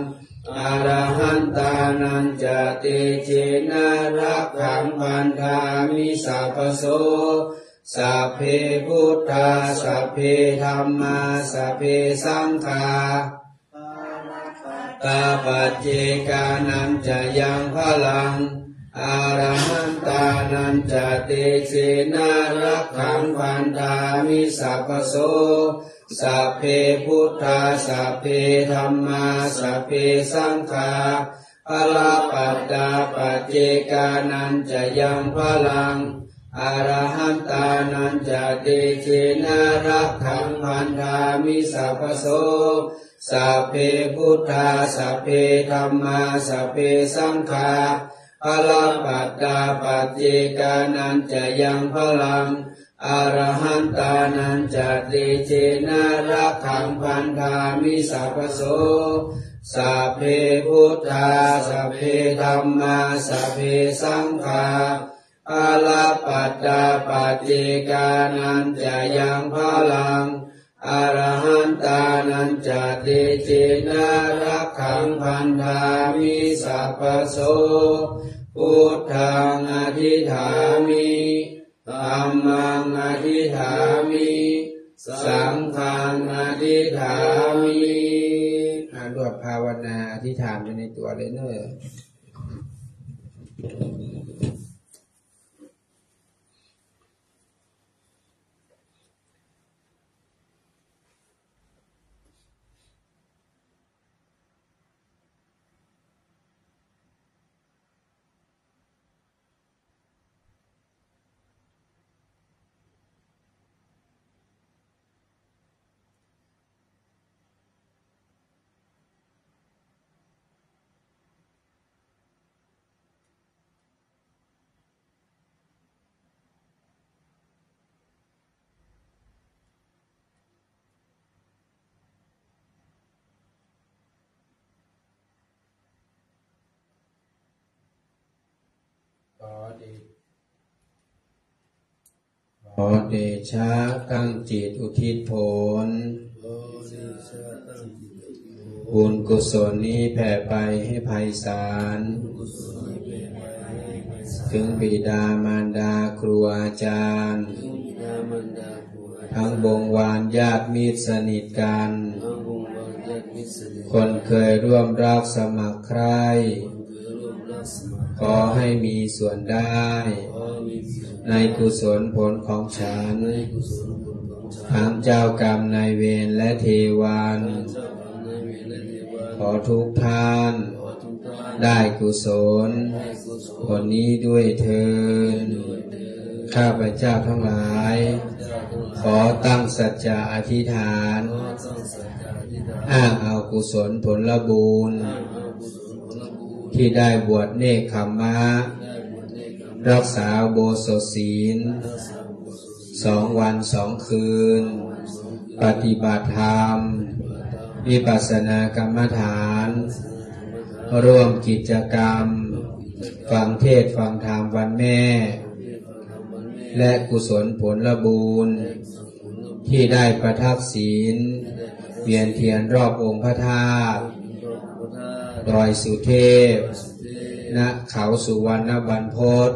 อรหันตานันจะเตเจนะรักขังพันธามิสัพพโสสัพเพพุทธาสัพเพธัมมาสัพเพสังฆาตาปัจเจกานันจะยังพลังอรหันตานันจะเตเจนะรักขังพันธามิสัพพโสสัพเพพุทธาสัพเพธัมมาสัพเพสังฆาพละปัตตาปัจเจกานันจะยังพลังอรหันตานันจะเตเจนะรักขังพันธามิสัพพโสสัพเพพุทธาสัพเพธัมมาสัพเพสังฆาพละปัตตาปัจเจกานันจะยังพลังอรหันตานันจะเตเจนะรักขังพันธามิสัพพโสสัพเพพุทธาสัพเพธัมมาสัพเพสังฆาพละปัตตาปัจเจกานันจะยังพลังอรหันตานันจะเตเจนะรักขังพันธามิสัพพโสพุทธังอธิษฐามิธัมมังอธิษฐามิสังฆังอธิษฐามิรวบภาวนาอธิษฐานไปในตัวเลยเนอะขอเดชะตั้งจิตอุทิศผลบุญกุศลนี้แผ่ไปให้ไพศาลถึงบิดามารดาครูอาจารย์ทั้งวงวานญาติมิตรสนิทกันคนเคยร่วมรักสมัครใคร่ขอให้มีส่วนได้ในกุศลผลของฉันทั้งเจ้ากรรมนายเวรและเทวันขอทุกท่านได้กุศลผลนี้ด้วยเถิดข้าพเจ้าทั้งหลายขอตั้งสัจจะอธิษฐานอ้างเอากุศลผลบุญที่ได้บวชเนกขัมมะรักษาโบสถศีล2 วัน 2 คืนปฏิบัติธรรมวิปัสสนากรรมฐานร่วมกิจกรรมฟังเทศน์ฟังธรรมวันแม่และกุศลผลบุญที่ได้ประทักศีลเวียนเทียนรอบองค์พระธาตุดอยสุเทพณเขาสุวรรณบรรพต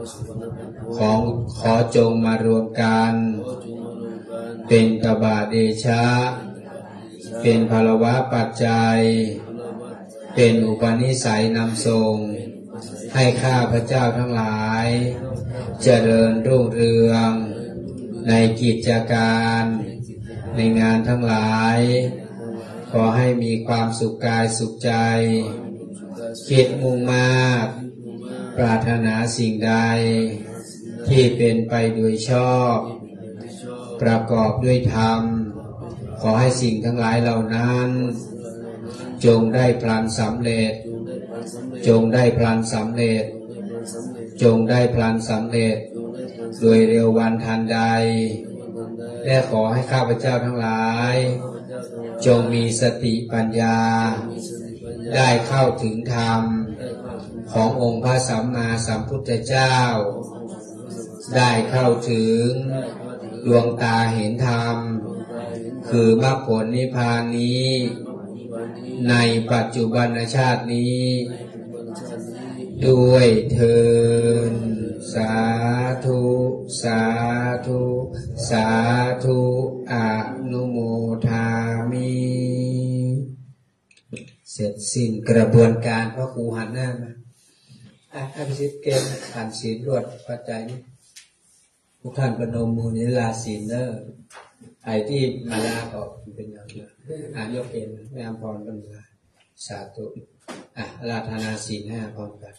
ขอจงมารวมกันเป็นตบะเดชะเป็นภลวะปัจจัยเป็นอุปนิสัยนำส่งให้ข้าพเจ้าทั้งหลายเจริญรุ่งเรืองในกิจการในงานทั้งหลายขอให้มีความสุขกายสุขใจคิดมุ่งมา่ปรารถนาสิ่งใดที่เป็นไปโดยชอบประกอบด้วยธรรมขอให้สิ่งทั้งหลายเหล่านั้นจงได้พลันสำเร็จจงได้พลันสำเร็จจงได้พลันสำเร็จโดยเร็ววันทันใดและขอให้ข้าพเจ้าทั้งหลายจงมีสติปัญญาได้เข้าถึงธรรมขององค์พระสัมมาสัมพุทธเจ้าได้เข้าถึงดวงตาเห็นธรรมคือมรรคผลนิพพานนี้ในปัจจุบันชาตินี้ด้วยเถิดสาธุสาธุสาธุอนุโมทามิเสร็จสิ้นกระบวนการพระครูหันหน้ามาท่านพิชิตเกณฑ์ผ่านศีลรวดปัจจัยนี้ทุกท่านประนมมือนิลาศีลเนอร์ไอ้ที่มาลาก็เป็นอย่างนั้นยกเกณฑ์แม่อภรเป็นลาสาธุราธนาศีล5พร้อมกัน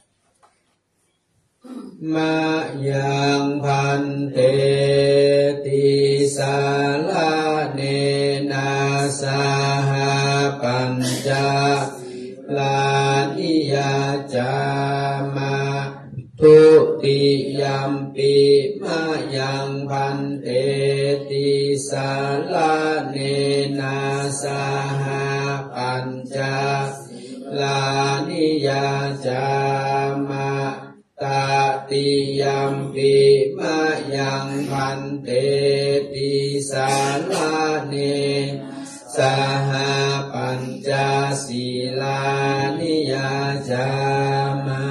มายังพันเตติสาลาเนนาสาหาปัญจลานิยาจามาทุติยัมปิมายังพันเตติสาลาเนนาสาหาปัญจลานิยาจามาตติยัมปิมายังพันเตติสาลาเนสหปัญจศีลานิยาจามา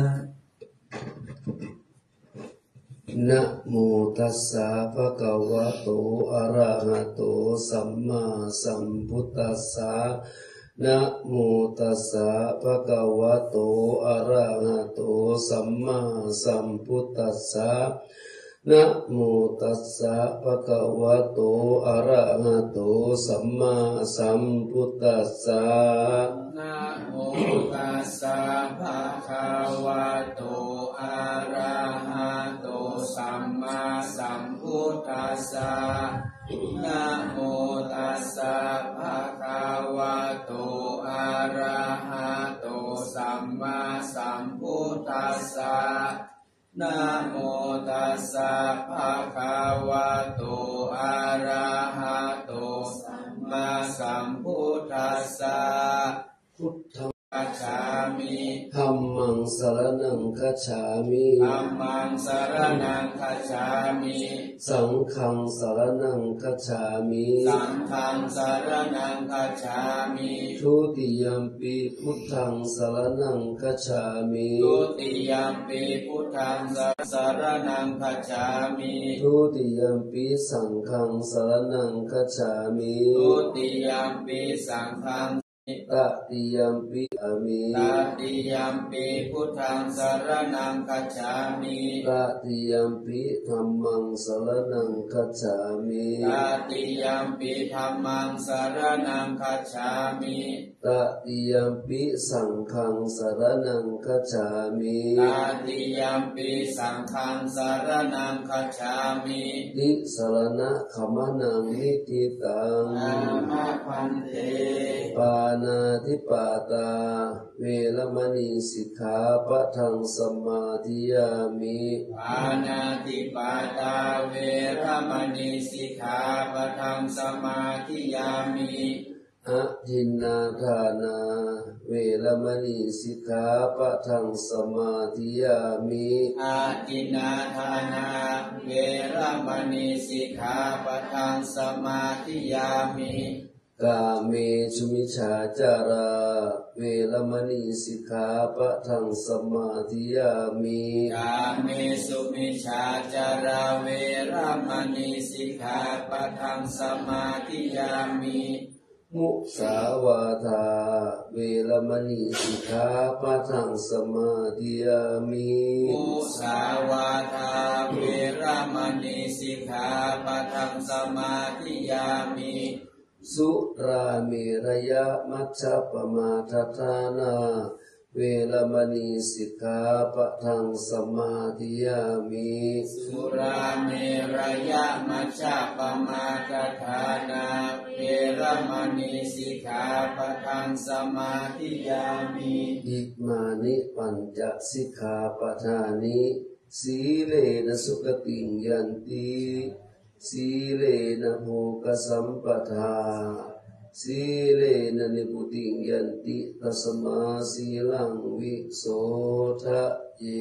นะโมตัสสะภะคะวะโตอะระหะโตสัมมาสัมพุทธัสสะนะโมตัสสะภะคะวะโตอะระหะโตสัมมาสัมพุทธัสสะนะโมตัสสะภะคะวะโตอะระหะโตสัมมาสัมพุทธัสสะนะโมตัสสะภะคะวะโตอะระหะโตสัมมาสัมพุทธัสสะนะโมตัสสะภะคะวะโตอะระหะโตสัมมาสัมพุทธัสสะนะโมตัสสะภะคะวะโตอะระหะโตสัมมาสัมพุทธัสสะพุทธังคัจฉามิธัมมังสรณังคัจฉามิธัมมังสรณังคัจฉามิสังฆังสรณังคัจฉามิสังฆังสรณังคัจฉามิทุติยัมปิพุทธังสรณังคัจฉามิทุติยัมปิพุทธังสรณังคัจฉามิทุติยัมปิสังฆังสรณังคัจฉามิทุติยัมปิสังฆังตติยัมปิอามิตติยัมปิพุทธังสรณังคัจฉามิตติยัมปิธัมมังสรณังคัจฉามิตติยัมปิธัมมังสรณังคัจฉามิตติยัมปิสังฆังสรณังคัจฉามิตติยัมปิสังฆังสรณังคัจฉามิติสรณะขมนังนิติตังอามาพันเตปานาธิปาตาเวรมณีสิกขาปะทังสมาธิยามิปานาธิปาตาเวรมณีสิกขาปะทังสมาธิยามิอะทินนาทานาเวรมณีสิกขาปะทังสมาธิยามิอะทินนาทานาเวรมณีสิกขาปะทังสมาธิยามิกาเมสุมิชาจาราเวรมณีสิกขาปะทังสมาธิยามิกาเมสุมิชาจาราเวรมณีสิกขาปะทังสมาธิยามิมุสาวาทาเวรมณีสิกขาปะทังสมาธิยามิมุสาวาทาเวรมณีสิกขาปะทังสมาธิยามิสุราเมรยะมัชฌัปมาทฐานาเวรมณีสิกขาปะทังสมาธิยามิสุราเมรยะมัชฌัปมาทฐานาเวรมณีสิกขาปะทังสมาธิยามิอิมานิปัญจสิกขาปะทานิสีเลนะสุขติยันติสีเลนะโภคสัมปทาสีเลนะนิพุติยันติตัสมาสีลังวิโสทะเย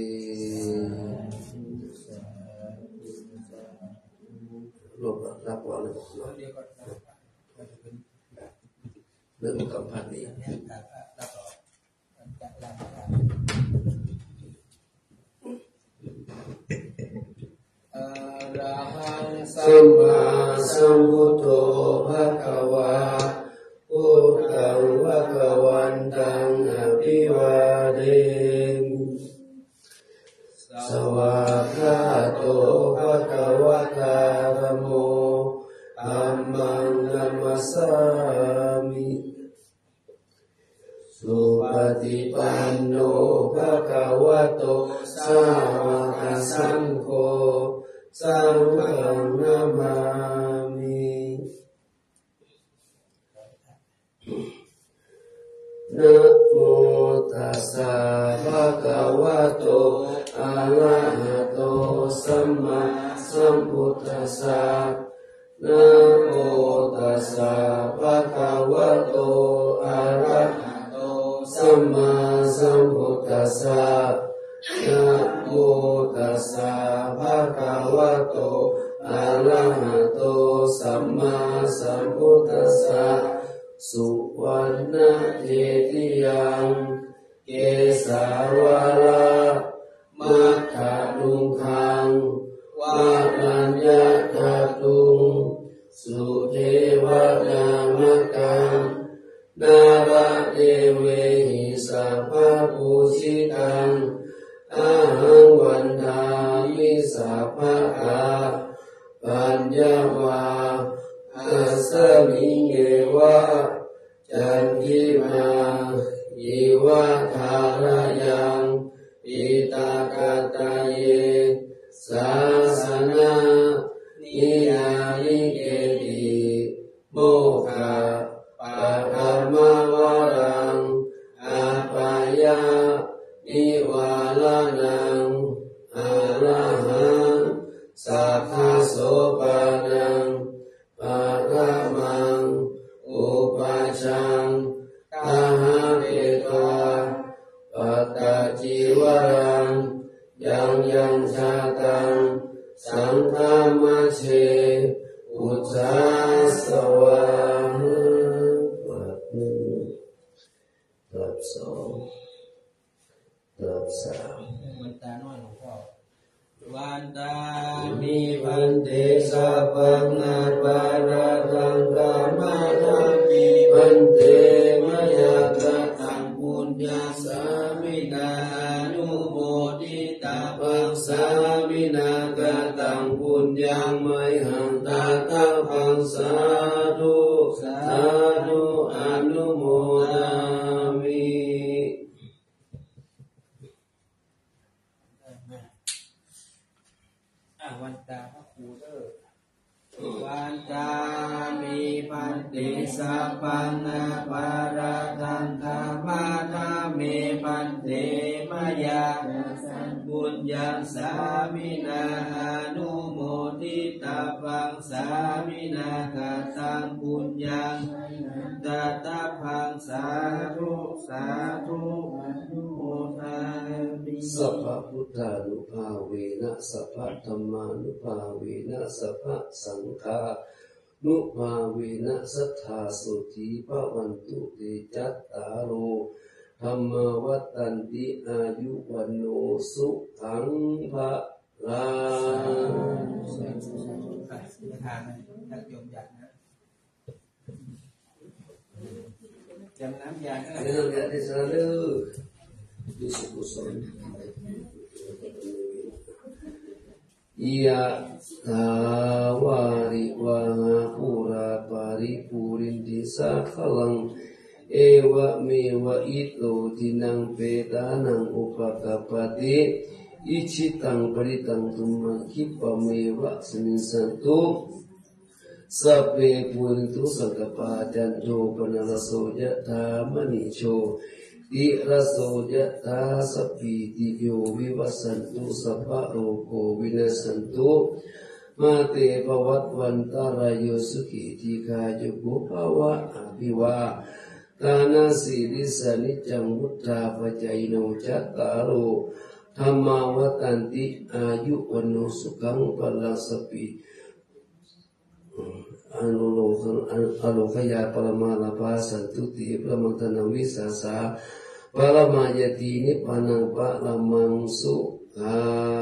รบรับว่าเลยเรื่องกับพันนี้สัมมาสัมพุทโธภะคะวาพุทธังภะคะวันตังอภิวาเทมิสวากขาโตภะคะวะตาธัมโมธัมมังนัมมัสสามิสุปฏิปันโนภะคะวะโตสาวกสังโฆสังฆังนามามินะโมตัสสะภะคะวะโตอะระหะโตสัมมาสัมพุทธัสสะนะโมตัสสะภะคะวะโตอะระหะโตสัมมาสัมพุทธัสสะนะโมตัสสะภะคะวะโตอะระหะโตสัมมาสัมพุทธัสสะสุวรรณเทติยังเกสาวรามัคคาดุงคังวารัญญาคาตุงสุเทวดามกังนาราเทเวหิสัพพปูชิตังอาหังวันทามิสัพพะปัญญาวาอาสมิเงวะจันทิมาอิวะทารายังอิตากาตาเยสาสนานิยานิเกติโมกะปะธรรมวรังอาปายานิวาลานังอะระหังสัพพโสปานังปะระมังอุปัชฌังกาหะเวทวาปัตตจิวรังยังยังชาตังสังฆามะเชอุจจาสวะปัดหนึ่งปัดสองปัดสามวันตาน้อยหลวงพ่อวันตามิวันเตสัพพังนาปาราตังกามาทังมิวันเตมยากตังปุญญาสามินานุโมทิตาปังสามินากตังปุญญังไมหังตาตาปังสาธุสาธุอนุโมทามิวันตาพระครูเด้อวันตามีพันติสัพพังนาปาราตังธรรมาธรรมเมพันเตมยาบุญญังสามินาอนุโมทิตาปังสามินากตังบุญญังตตาพังสาธุสาธุอนุโมทามิสัพพพุทธานุภาเวนะสัพพธัมมานุภาเวนะสัพพสังฆานุภาเวนะสัทธาสุธีภวันตุเตจัตตารโอธรรมวัฏันติอายุวันโนสุขังภะลังทางนักโยมอยากนะจำน้ำยาก็ได้น้ำยาที่สระลึกดูสุขุสนยะถาวาริวะหาปุราปาริปุรินติสาขลังเอวะเมวะอิโตทินังเปตานังอุปกปปติอิชิตังปริตังตุมังคิปะเมวะสมิสันตุสัพเพปุริตุสังกปาจันโทปนะระโสยะธามณิโชติระโสยะธาสัพพิติโยวิวัสสันตุสัพพะโรโควินัสสันตุมาเตภวัตวันตารายโยสุขิทีฆายุโกภวะอภิวาทานาสีริสานิจังวุฒาปัจจัยโนจัตตารโอธรรมาวัตันติอายุวันโนสุขังพลังสปิออโลคยาปรมาลาภาสันตุติประมังตนาวิสาสาปรมายตินิพพานังปะละมังสุขา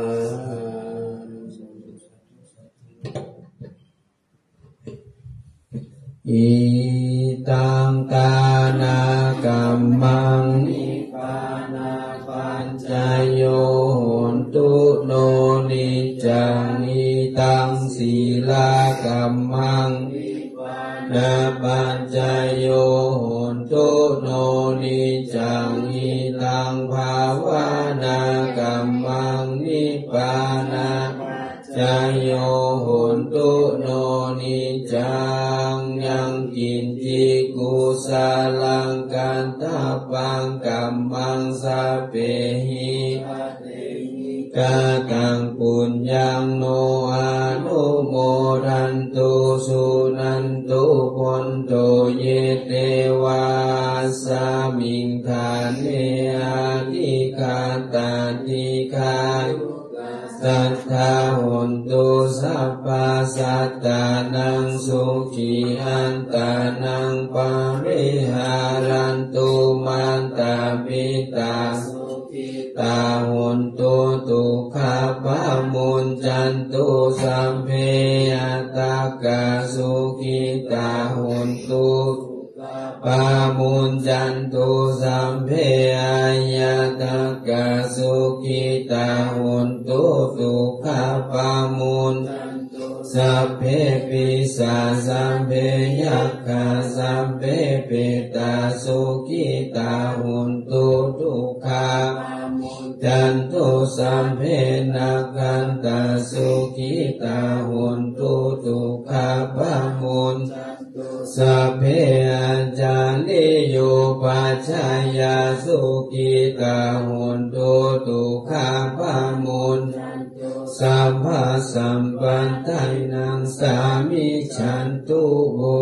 อิตังกานากัมมังนิพพานาปัญจโยโหนตุโนนิจังอิตังศีลากัมมังนิพพานาปัญจโยโหนตุโนนิจังอิตังภาวนากัมมังนิพพานาจายโยโหนตุโนนิจังยังกินจิกุสาลังกันตาปังกัมมังสะเปหิกาตังปุญญังโนอานุโมทันตุสุนันตุพนโตเยเตวาสามิงทานเนอาทิกาตาติกาสัทธาหุนตุสัพพะสัตตานังสุขีอันตานังปาริหารันตุมันตาปิตาสุขิตาหุนตุทุกขปะมุญจันตุสัมเพอัตตากาสุขิตาหุนตุปามุญจันตุสัมเพอยะตากาสุขิตาหุนตุทุกขปามุญสัพเพปิสาสัมเพยัคขาสัมเพปิตาสุขิตาหุนตุทุกขจันตุสัมเพนักขันตาสุขิตาหุนตุทุกขปามุญสัพเพอาจาริโยปัจจายาสุขิตาหุนตุทุกขปามุญสัพพะสัมปันไตนังสามิฉันตุโว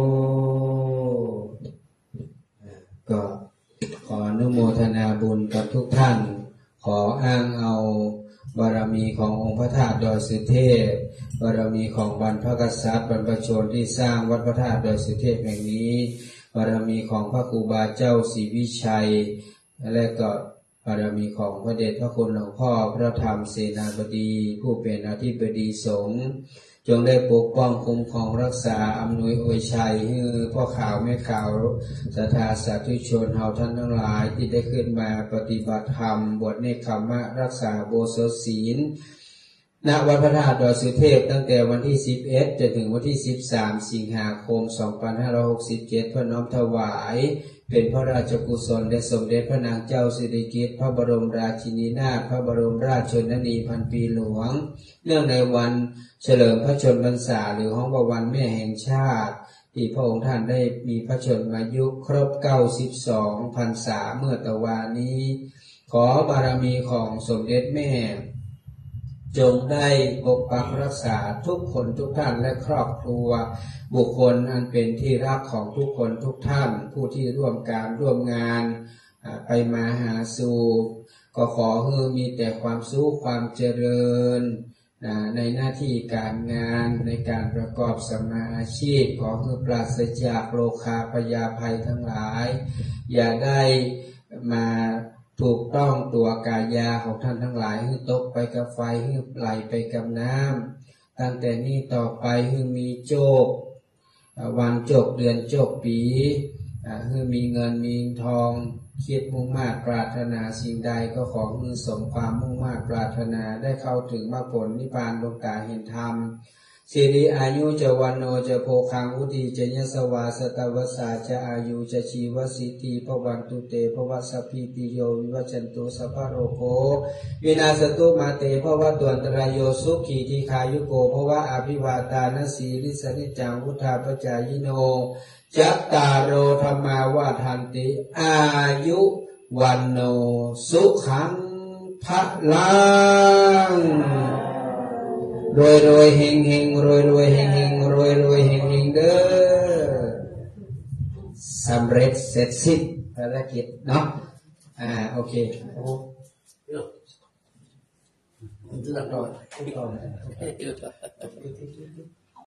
ก็ขออนุโมทนาบุญกับทุกท่านขออ้างเอาบารมีขององค์พระธาตุดอยสุเทพบารมีของบรรพกษัตริย์บรรพชนที่สร้างวัดพระธาตุดอยสุเทพแห่งนี้บารมีของพระครูบาเจ้าศรีวิชัยและก็บารมีของพระเดชพระคุณหลวงพ่อพระธรรมเสนาบดีผู้เป็นอธิบดีสงฆ์จงได้ปกป้องคุ้มครองรักษาอำนวยอวยชัยให้พ่อข่าวแม่ข่าวศรัทธาสาธุชนเฮาท่านทั้งหลายที่ได้ขึ้นมาปฏิบัติธรรมบวชเนกขัมมะรักษาโบสถศีลณวัดพระธาตุดอยสุเทพตั้งแต่วันที่11จนถึงวันที่13สิงหาคม2567เพื่อน้อมถวายเป็นพระราชกุศลแด่สมเด็จพระนางเจ้าสิริกิติ์พระบรมราชินีนาถพระบรมราชชนนีพันปีหลวงเนื่องในวันเฉลิมพระชนมพรรษาหรือห้องประวันแม่แห่งชาติที่พระองค์ท่านได้มีพระชนมายุครบ92พรรษาเมื่อตะวันนี้ขอบารมีของสมเด็จแม่จงได้ปกปักรักษาทุกคนทุกท่านและครอบครัวบุคคลอันเป็นที่รักของทุกคนทุกท่านผู้ที่ร่วมการร่วมงานไปมาหาสู่ก็ขอให้มีแต่ความสุขความเจริญในหน้าที่การงานในการประกอบสัมมาอาชีพขอให้ปราศจากโรคาพยาภัยทั้งหลายอย่าได้มาถูกต้องตัวกายาของท่านทั้งหลายให้ตกไปกับไฟให้ไหลไปกับน้ำตั้งแต่นี้ต่อไปให้มีโชควันโชคเดือนโชคปีให้มีเงินมีทองคิดมุ่งมา่ปรารถนาสิ่งใดก็ขอให้สมความมุ่งมา่ปรารถนาได้เข้าถึงมรรคผลนิพพานดวงตาเห็นธรรมสิริอายุจะวันโนจะโภคังอุติจะยสวาสตวสาจะอายุจะชีวสิทธิภวันตุเตภวสัพพิติโยวิวัชันตุสัพพะโรโควินาศตุมาเตภวตุอันตรายโยสุขีทีขายุโกภวะอภิวาตานสีริสนิจังวุธาปจายโนจัตตารโอธรรมาวาทันติอายุวันโนสุขังพลังรวยรวยเฮงเฮงรวยรวยเฮงเฮงรวยรวยเฮงเฮงเด้อสำเร็จเสร็จสิ้นภารกิจเนาะโอเคจะตัดต่อ